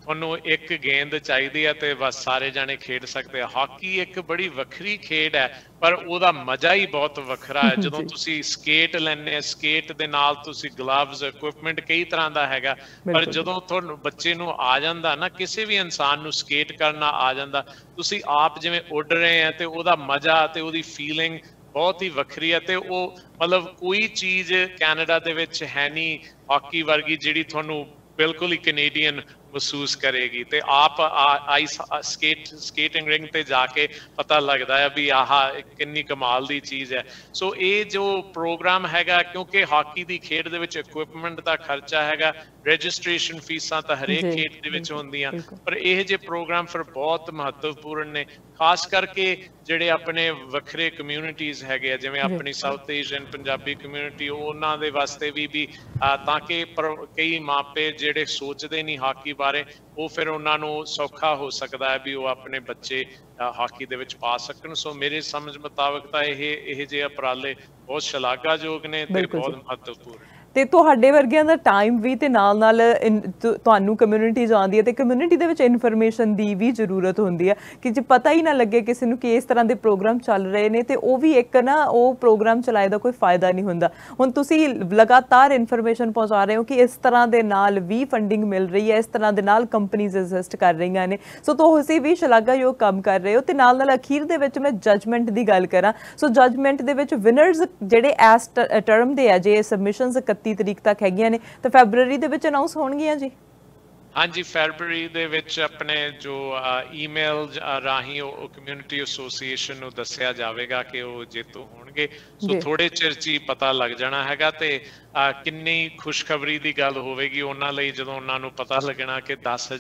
Speaker 2: ਤੁਹਾਨੂੰ ਇੱਕ ਗੇਂਦ ਚਾਹੀਦੀ ਹੈ ਤੇ ਬਸ ਸਾਰੇ ਜਾਣੇ ਖੇਡ ਸਕਦੇ ਆ। ਹਾਕੀ ਇੱਕ ਬੜੀ ਵੱਖਰੀ ਖੇਡ ਹੈ ਪਰ ਉਹਦਾ ਮਜ਼ਾ ਹੀ ਬਹੁਤ ਵੱਖਰਾ ਹੈ। ਜਦੋਂ ਤੁਸੀਂ ਸਕੇਟ ਲੈਣੇ, ਸਕੇਟ ਦੇ ਨਾਲ ਤੁਸੀਂ ਗਲਵਜ਼, ਇਕਵਿਪਮੈਂਟ ਕਈ ਤਰ੍ਹਾਂ ਦਾ ਹੈਗਾ, ਪਰ ਜਦੋਂ ਤੁਹਾਨੂੰ ਬੱਚੇ ਨੂੰ ਆ ਜਾਂਦਾ ਨਾ, ਕਿਸੇ ਵੀ ਇਨਸਾਨ ਨੂੰ ਸਕੇਟ ਕਰਨਾ ਆ ਜਾਂਦਾ, ਤੁਸੀਂ ਆਪ ਜਿਵੇਂ ਉੱਡ ਰਹੇ ਆ ਤੇ ਉਹਦਾ ਮਜ਼ਾ ਤੇ ਉਹਦੀ ਫੀਲਿੰਗ ਬਹੁਤ ਹੀ ਵੱਖਰੀ ਹੈ। ਤੇ ਉਹ ਮਤਲਬ ਕੋਈ ਚੀਜ਼ ਕੈਨੇਡਾ ਦੇ ਵਿੱਚ ਹੈ ਨਹੀਂ ਹਾਕੀ ਵਰਗੀ ਜਿਹੜੀ ਤੁਹਾਨੂੰ ਬਿਲਕੁਲ ਹੀ ਕੈਨੇਡੀਅਨ ਮਹਿਸੂਸ ਕਰੇਗੀ। ਤੇ ਆਪ ਆਈਸ ਸਕੇਟਿੰਗ ਰਿੰਗ ਤੇ ਜਾ ਕੇ ਪਤਾ ਲੱਗਦਾ ਹੈ ਵੀ ਆਹ ਕਿੰਨੀ ਕਮਾਲ ਦੀ ਚੀਜ਼ ਹੈ। ਸੋ ਇਹ ਜੋ ਪ੍ਰੋਗਰਾਮ ਹੈਗਾ, ਕਿਉਂਕਿ ਹਾਕੀ ਦੀ ਖੇਡ ਦੇ ਵਿੱਚ ਇਕਵਿਪਮੈਂਟ ਦਾ ਖਰਚਾ ਹੈਗਾ, ਰਜਿਸਟ੍ਰੇਸ਼ਨ ਫੀਸਾਂ ਤਾਂ ਹਰੇਕ ਖੇਡ ਦੇ ਵਿੱਚ ਹੁੰਦੀਆਂ, ਪਰ ਇਹ ਜੇ ਪ੍ਰੋਗਰਾਮ ਫਿਰ ਬਹੁਤ ਮਹੱਤਵਪੂਰਨ ਨੇ, ਖਾਸ ਕਰਕੇ ਜਿਹੜੇ ਆਪਣੇ ਵੱਖਰੇ ਕਮਿਊਨਿਟੀਜ਼ ਹੈਗੇ ਆ, ਜਿਵੇਂ ਆਪਣੀ ਸਾਊਥ ਏਸ਼ੀਅਨ ਪੰਜਾਬੀ ਕਮਿਊਨਿਟੀ, ਉਹਨਾਂ ਦੇ ਵਾਸਤੇ ਵੀ ਤਾਂ ਕਿ ਕਈ ਮਾਪੇ ਜਿਹੜੇ ਸੋਚਦੇ ਨਹੀਂ ਹਾਕੀ ਬਾਰੇ, ਉਹ ਫਿਰ ਉਹਨਾਂ ਨੂੰ ਸੌਖਾ ਹੋ ਸਕਦਾ ਹੈ ਵੀ ਉਹ ਆਪਣੇ ਬੱਚੇ ਹਾਕੀ ਦੇ ਵਿੱਚ ਪਾ ਸਕਣ। ਸੋ ਮੇਰੇ ਸਮਝ ਮੁਤਾਬਕ ਤਾਂ ਇਹ ਜਿਹੇ ਉਪਰਾਲੇ ਬਹੁਤ ਸ਼ਲਾਘਾਯੋਗ ਨੇ ਤੇ ਬਹੁਤ ਮਹੱਤਵਪੂਰਨ।
Speaker 1: ਤੇ ਤੁਹਾਡੇ ਵਰਗਿਆਂ ਦਾ ਟਾਈਮ ਵੀ ਤੇ ਨਾਲ ਨਾਲ ਤੁਹਾਨੂੰ ਕਮਿਊਨਿਟੀ ਜਾਂਦੀ ਹੈ ਤੇ ਕਮਿਊਨਿਟੀ ਦੇ ਵਿੱਚ ਇਨਫੋਰਮੇਸ਼ਨ ਦੀ ਵੀ ਜ਼ਰੂਰਤ ਹੁੰਦੀ ਹੈ ਕਿ ਜੇ ਪਤਾ ਹੀ ਨਾ ਲੱਗੇ ਕਿਸੇ ਨੂੰ ਕਿ ਇਸ ਤਰ੍ਹਾਂ ਦੇ ਪ੍ਰੋਗਰਾਮ ਚੱਲ ਰਹੇ ਨੇ ਤੇ ਉਹ ਵੀ ਇੱਕ ਨਾ ਉਹ ਪ੍ਰੋਗਰਾਮ ਚਲਾਏ ਦਾ ਕੋਈ ਫਾਇਦਾ ਨਹੀਂ ਹੁੰਦਾ। ਹੁਣ ਤੁਸੀਂ ਲਗਾਤਾਰ ਇਨਫੋਰਮੇਸ਼ਨ ਪਹੁੰਚਾ ਰਹੇ ਹੋ ਕਿ ਇਸ ਤਰ੍ਹਾਂ ਦੇ ਨਾਲ ਵੀ ਫੰਡਿੰਗ ਮਿਲ ਰਹੀ ਹੈ, ਇਸ ਤਰ੍ਹਾਂ ਦੇ ਨਾਲ ਕੰਪਨੀਜ਼ ਐਗਜ਼ਿਸਟ ਕਰ ਰਹੀਆਂ ਨੇ, ਸੋ ਤੁਸੀਂ ਵੀ ਸ਼ਲਾਘਾਯੋਗ ਕੰਮ ਕਰ ਰਹੇ ਹੋ। ਤੇ ਨਾਲ ਅਖੀਰ ਦੇ ਵਿੱਚ ਮੈਂ ਜਜਮੈਂਟ ਦੀ ਗੱਲ ਕਰਾਂ, ਸੋ ਜਜਮੈਂਟ ਦੇ ਵਿੱਚ ਵਿਨਰਸ ਜਿਹੜੇ ਐਸ ਟਰਮ ਦੇ ਆ, ਜੇ ਸਬਮਿਸ਼ਨਸ 31 ਤਰੀਕ ਤੱਕ ਹੈਗੀਆਂ ਨੇ ਤਾਂ ਫੈਬਰੂਅਰੀ ਦੇ ਵਿੱਚ ਅਨਾਉਂਸ ਹੋਣਗੀਆਂ ਜੀ?
Speaker 2: ਹਾਂਜੀ, ਫੈਬਰੂਅਰੀ ਦੇ ਵਿੱਚ ਆਪਣੇ ਜੋ ਈਮੇਲ ਰਾਹੀਂ ਉਹ ਕਮਿਊਨਿਟੀ ਐਸੋਸੀਏਸ਼ਨ ਨੂੰ ਦੱਸਿਆ ਜਾਵੇਗਾ ਕਿ ਉਹ ਜੇਤੂ ਹੋਣਗੇ। ਸੋ ਥੋੜੇ ਚਿਰ 'ਚ ਹੀ ਪਤਾ ਲੱਗ ਜਾਣਾ ਹੈਗਾ। ਤੇ ਕਿੰਨੀ ਖੁਸ਼ਖਬਰੀ ਦੀ ਗੱਲ ਹੋਵੇਗੀ ਉਹਨਾਂ ਲਈ ਜਦੋਂ ਉਹਨਾਂ ਨੂੰ ਪਤਾ ਲੱਗਣਾ ਕਿ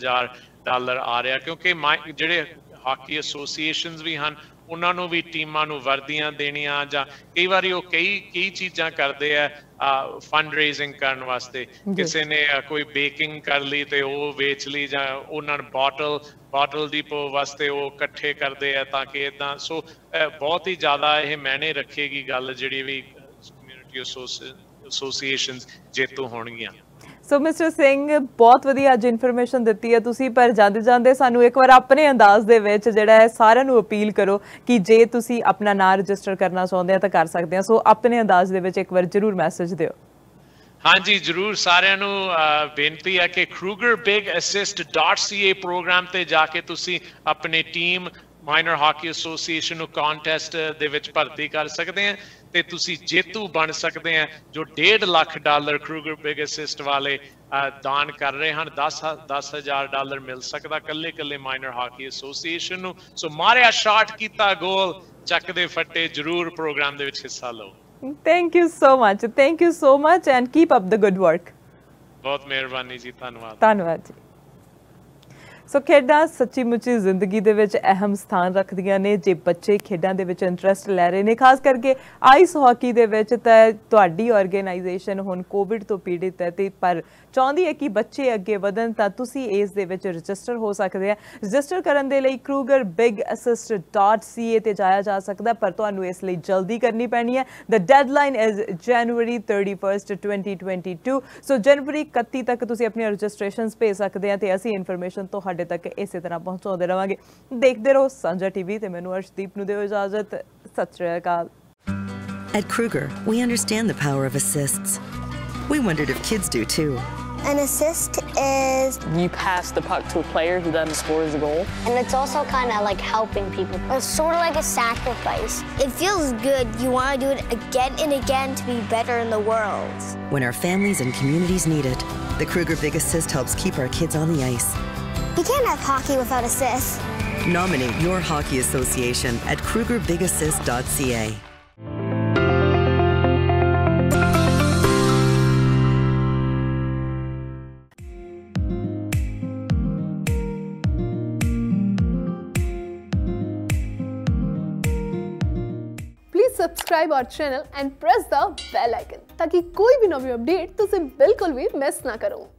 Speaker 2: $10,000 ਆ ਰਿਹਾ, ਕਿਉਂਕਿ ਜਿਹੜੇ ਹਾਕੀ ਐਸੋਸੀਏਸ਼ਨਸ ਵੀ ਹਨ ਉਹਨਾਂ ਨੂੰ ਵੀ ਟੀਮਾਂ ਨੂੰ ਵਰਦੀਆਂ ਦੇਣੀਆਂ, ਜਾਂ ਕਈ ਵਾਰੀ ਉਹ ਕਈ ਚੀਜ਼ਾਂ ਕਰਦੇ ਆ ਫੰਡ ਰੇਜ਼ਿੰਗ ਕਰਨ ਵਾਸਤੇ। ਕਿਸੇ ਨੇ ਕੋਈ ਬੇਕਿੰਗ ਕਰ ਲਈ ਤੇ ਉਹ ਵੇਚ ਲਈ, ਜਾਂ ਉਹਨਾਂ ਨੂੰ ਬਾਟਲ ਡਿਪੋ ਵਾਸਤੇ ਉਹ ਇਕੱਠੇ ਕਰਦੇ ਆ ਤਾਂ ਕਿ ਇੱਦਾਂ। ਸੋ ਬਹੁਤ ਹੀ ਜ਼ਿਆਦਾ ਇਹ ਮਾਇਨੇ ਰੱਖੇਗੀ ਗੱਲ ਜਿਹੜੀ ਵੀ ਕਮਿਊਨਿਟੀ ਐਸੋਸੀਏਸ਼ਨਸ ਜੇਤੂ ਹੋਣਗੀਆਂ।
Speaker 1: ਸੋ ਮਿਸਟਰ ਸਿੰਘ, ਬਹੁਤ ਵਧੀਆ ਅੱਜ ਇਨਫੋਰਮੇਸ਼ਨ ਦਿੱਤੀ ਹੈ ਤੁਸੀਂ, ਪਰ ਜਾਂਦੇ ਜਾਂਦੇ ਸਾਨੂੰ ਇੱਕ ਵਾਰ ਆਪਣੇ ਅੰਦਾਜ਼ ਦੇ ਵਿੱਚ ਜਿਹੜਾ ਹੈ ਸਾਰਿਆਂ ਨੂੰ ਅਪੀਲ ਕਰੋ ਕਿ ਜੇ ਤੁਸੀਂ ਆਪਣਾ ਨਾਂ ਰਜਿਸਟਰ ਕਰਨਾ ਚਾਹੁੰਦੇ ਆ ਤਾਂ ਕਰ ਸਕਦੇ ਆ। ਸੋ ਆਪਣੇ ਅੰਦਾਜ਼ ਦੇ ਵਿੱਚ ਇੱਕ ਵਾਰ ਜ਼ਰੂਰ ਮੈਸੇਜ ਦਿਓ।
Speaker 2: ਹਾਂਜੀ, ਜ਼ਰੂਰ ਸਾਰਿਆਂ ਨੂੰ ਬੇਨਤੀ ਹੈ ਕਿ krugerbigassist.ca ਪ੍ਰੋਗਰਾਮ ਤੇ ਜਾ ਕੇ ਤੁਸੀਂ ਆਪਣੀ ਟੀਮ ਮਾਈਨਰ ਹਾਕੀ ਐਸੋਸੀਏਸ਼ਨ ਨੂੰ ਕੰਟੈਸਟ ਦੇ ਵਿੱਚ ਭਰਤੀ ਕਰ ਸਕਦੇ ਆ ਤੇ ਤੁਸੀਂ ਜੇਤੂ ਬਣ ਸਕਦੇ ਆ, ਜੋ $1.5 ਲੱਖ ਕ੍ਰੂਗਰ ਬਿਗ ਅਸਿਸਟ ਵਾਲੇ ਦਾਨ ਕਰ ਰਹੇ ਹਨ। $10,000 ਮਿਲ ਸਕਦਾ ਕੱਲੇ ਮਾਈਨਰ ਹਾਕੀ ਐਸੋਸੀਏਸ਼ਨ ਨੂੰ। ਸੋ ਮਾਰਿਆ ਸ਼ਾਟ, ਕੀਤਾ ਗੋਲ, ਚੱਕਦੇ ਫੱਟੇ, ਜ਼ਰੂਰ ਪ੍ਰੋਗਰਾਮ ਦੇ ਵਿੱਚ ਹਿੱਸਾ ਲਓ।
Speaker 1: Thank you so much and keep up the good work.
Speaker 2: ਬਹੁਤ ਮਿਹਰਬਾਨੀ ਜੀ,
Speaker 1: ਧੰਨਵਾਦ ਜੀ। ਸੋ ਖੇਡਾਂ ਸੱਚੀ ਮੁੱਚੀ ਜ਼ਿੰਦਗੀ ਦੇ ਵਿੱਚ ਅਹਿਮ ਸਥਾਨ ਰੱਖਦੀਆਂ ਨੇ। ਜੇ ਬੱਚੇ ਖੇਡਾਂ ਦੇ ਵਿੱਚ ਇੰਟਰਸਟ ਲੈ ਰਹੇ ਨੇ, ਖਾਸ ਕਰਕੇ ਆਈਸ ਹਾਕੀ ਦੇ ਵਿੱਚ, ਤਾਂ ਤੁਹਾਡੀ ਆਰਗੇਨਾਈਜੇਸ਼ਨ ਹੁਣ ਕੋਵਿਡ ਤੋਂ ਪੀੜਿਤ ਹੈ ਤੇ ਪਰ ਚਾਹੁੰਦੀ ਹੈ ਕਿ ਬੱਚੇ ਅੱਗੇ ਵਧਣ, ਤਾਂ ਤੁਸੀਂ ਇਸ ਦੇ ਵਿੱਚ ਰਜਿਸਟਰ ਹੋ ਸਕਦੇ ਆ। ਰਜਿਸਟਰ ਕਰਨ ਦੇ ਲਈ krugerbigassist.ca ਤੇ ਜਾਇਆ ਜਾ ਸਕਦਾ, ਪਰ ਤੁਹਾਨੂੰ ਇਸ ਲਈ ਜਲਦੀ ਕਰਨੀ ਪੈਣੀ ਹੈ। The deadline is January 31st, 2022। So ਜਨਵਰੀ 31 ਤੱਕ ਤੁਸੀਂ ਆਪਣੀਆਂ ਰਜਿਸਟ੍ਰੇਸ਼ਨਸ ਭੇਜ ਸਕਦੇ ਆ ਤੇ ਅਸੀਂ ਇਨਫੋਰਮੇਸ਼ਨ ਤੁਹਾਡੇ ਤੱਕ ਇਸੇ ਤਰ੍ਹਾਂ ਪਹੁੰਚਾਉਂਦੇ ਰਵਾਂਗੇ। ਦੇਖਦੇ ਰਹੋ ਸਾਂਝਾ ਟੀਵੀ ਤੇ ਮੈਨੂੰ ਅਰਸ਼ਦੀਪ ਨੂੰ ਦਿਓ ਇਜਾਜ਼ਤ। ਸਤਿ ਸ਼੍ਰੀ ਅਕਾਲ।
Speaker 3: At Kruger, we understand the power of assists. We wondered if kids do too.
Speaker 4: An assist is...
Speaker 5: You pass the puck to a player who then scores a goal.
Speaker 4: And it's also kind of like helping people. It's sort of like a sacrifice. It feels good. You want to do it again and again to be better in the world.
Speaker 3: When our families and communities need it, the Kruger Big Assist helps keep our kids on the ice.
Speaker 4: You can't have hockey without assists.
Speaker 3: Nominate your hockey association at krugerbigassist.ca.
Speaker 6: Subscribe our channel and press the bell icon ताकि कोई भी नवी अपडेट तुझे बिल्कुल भी मिस ना करो।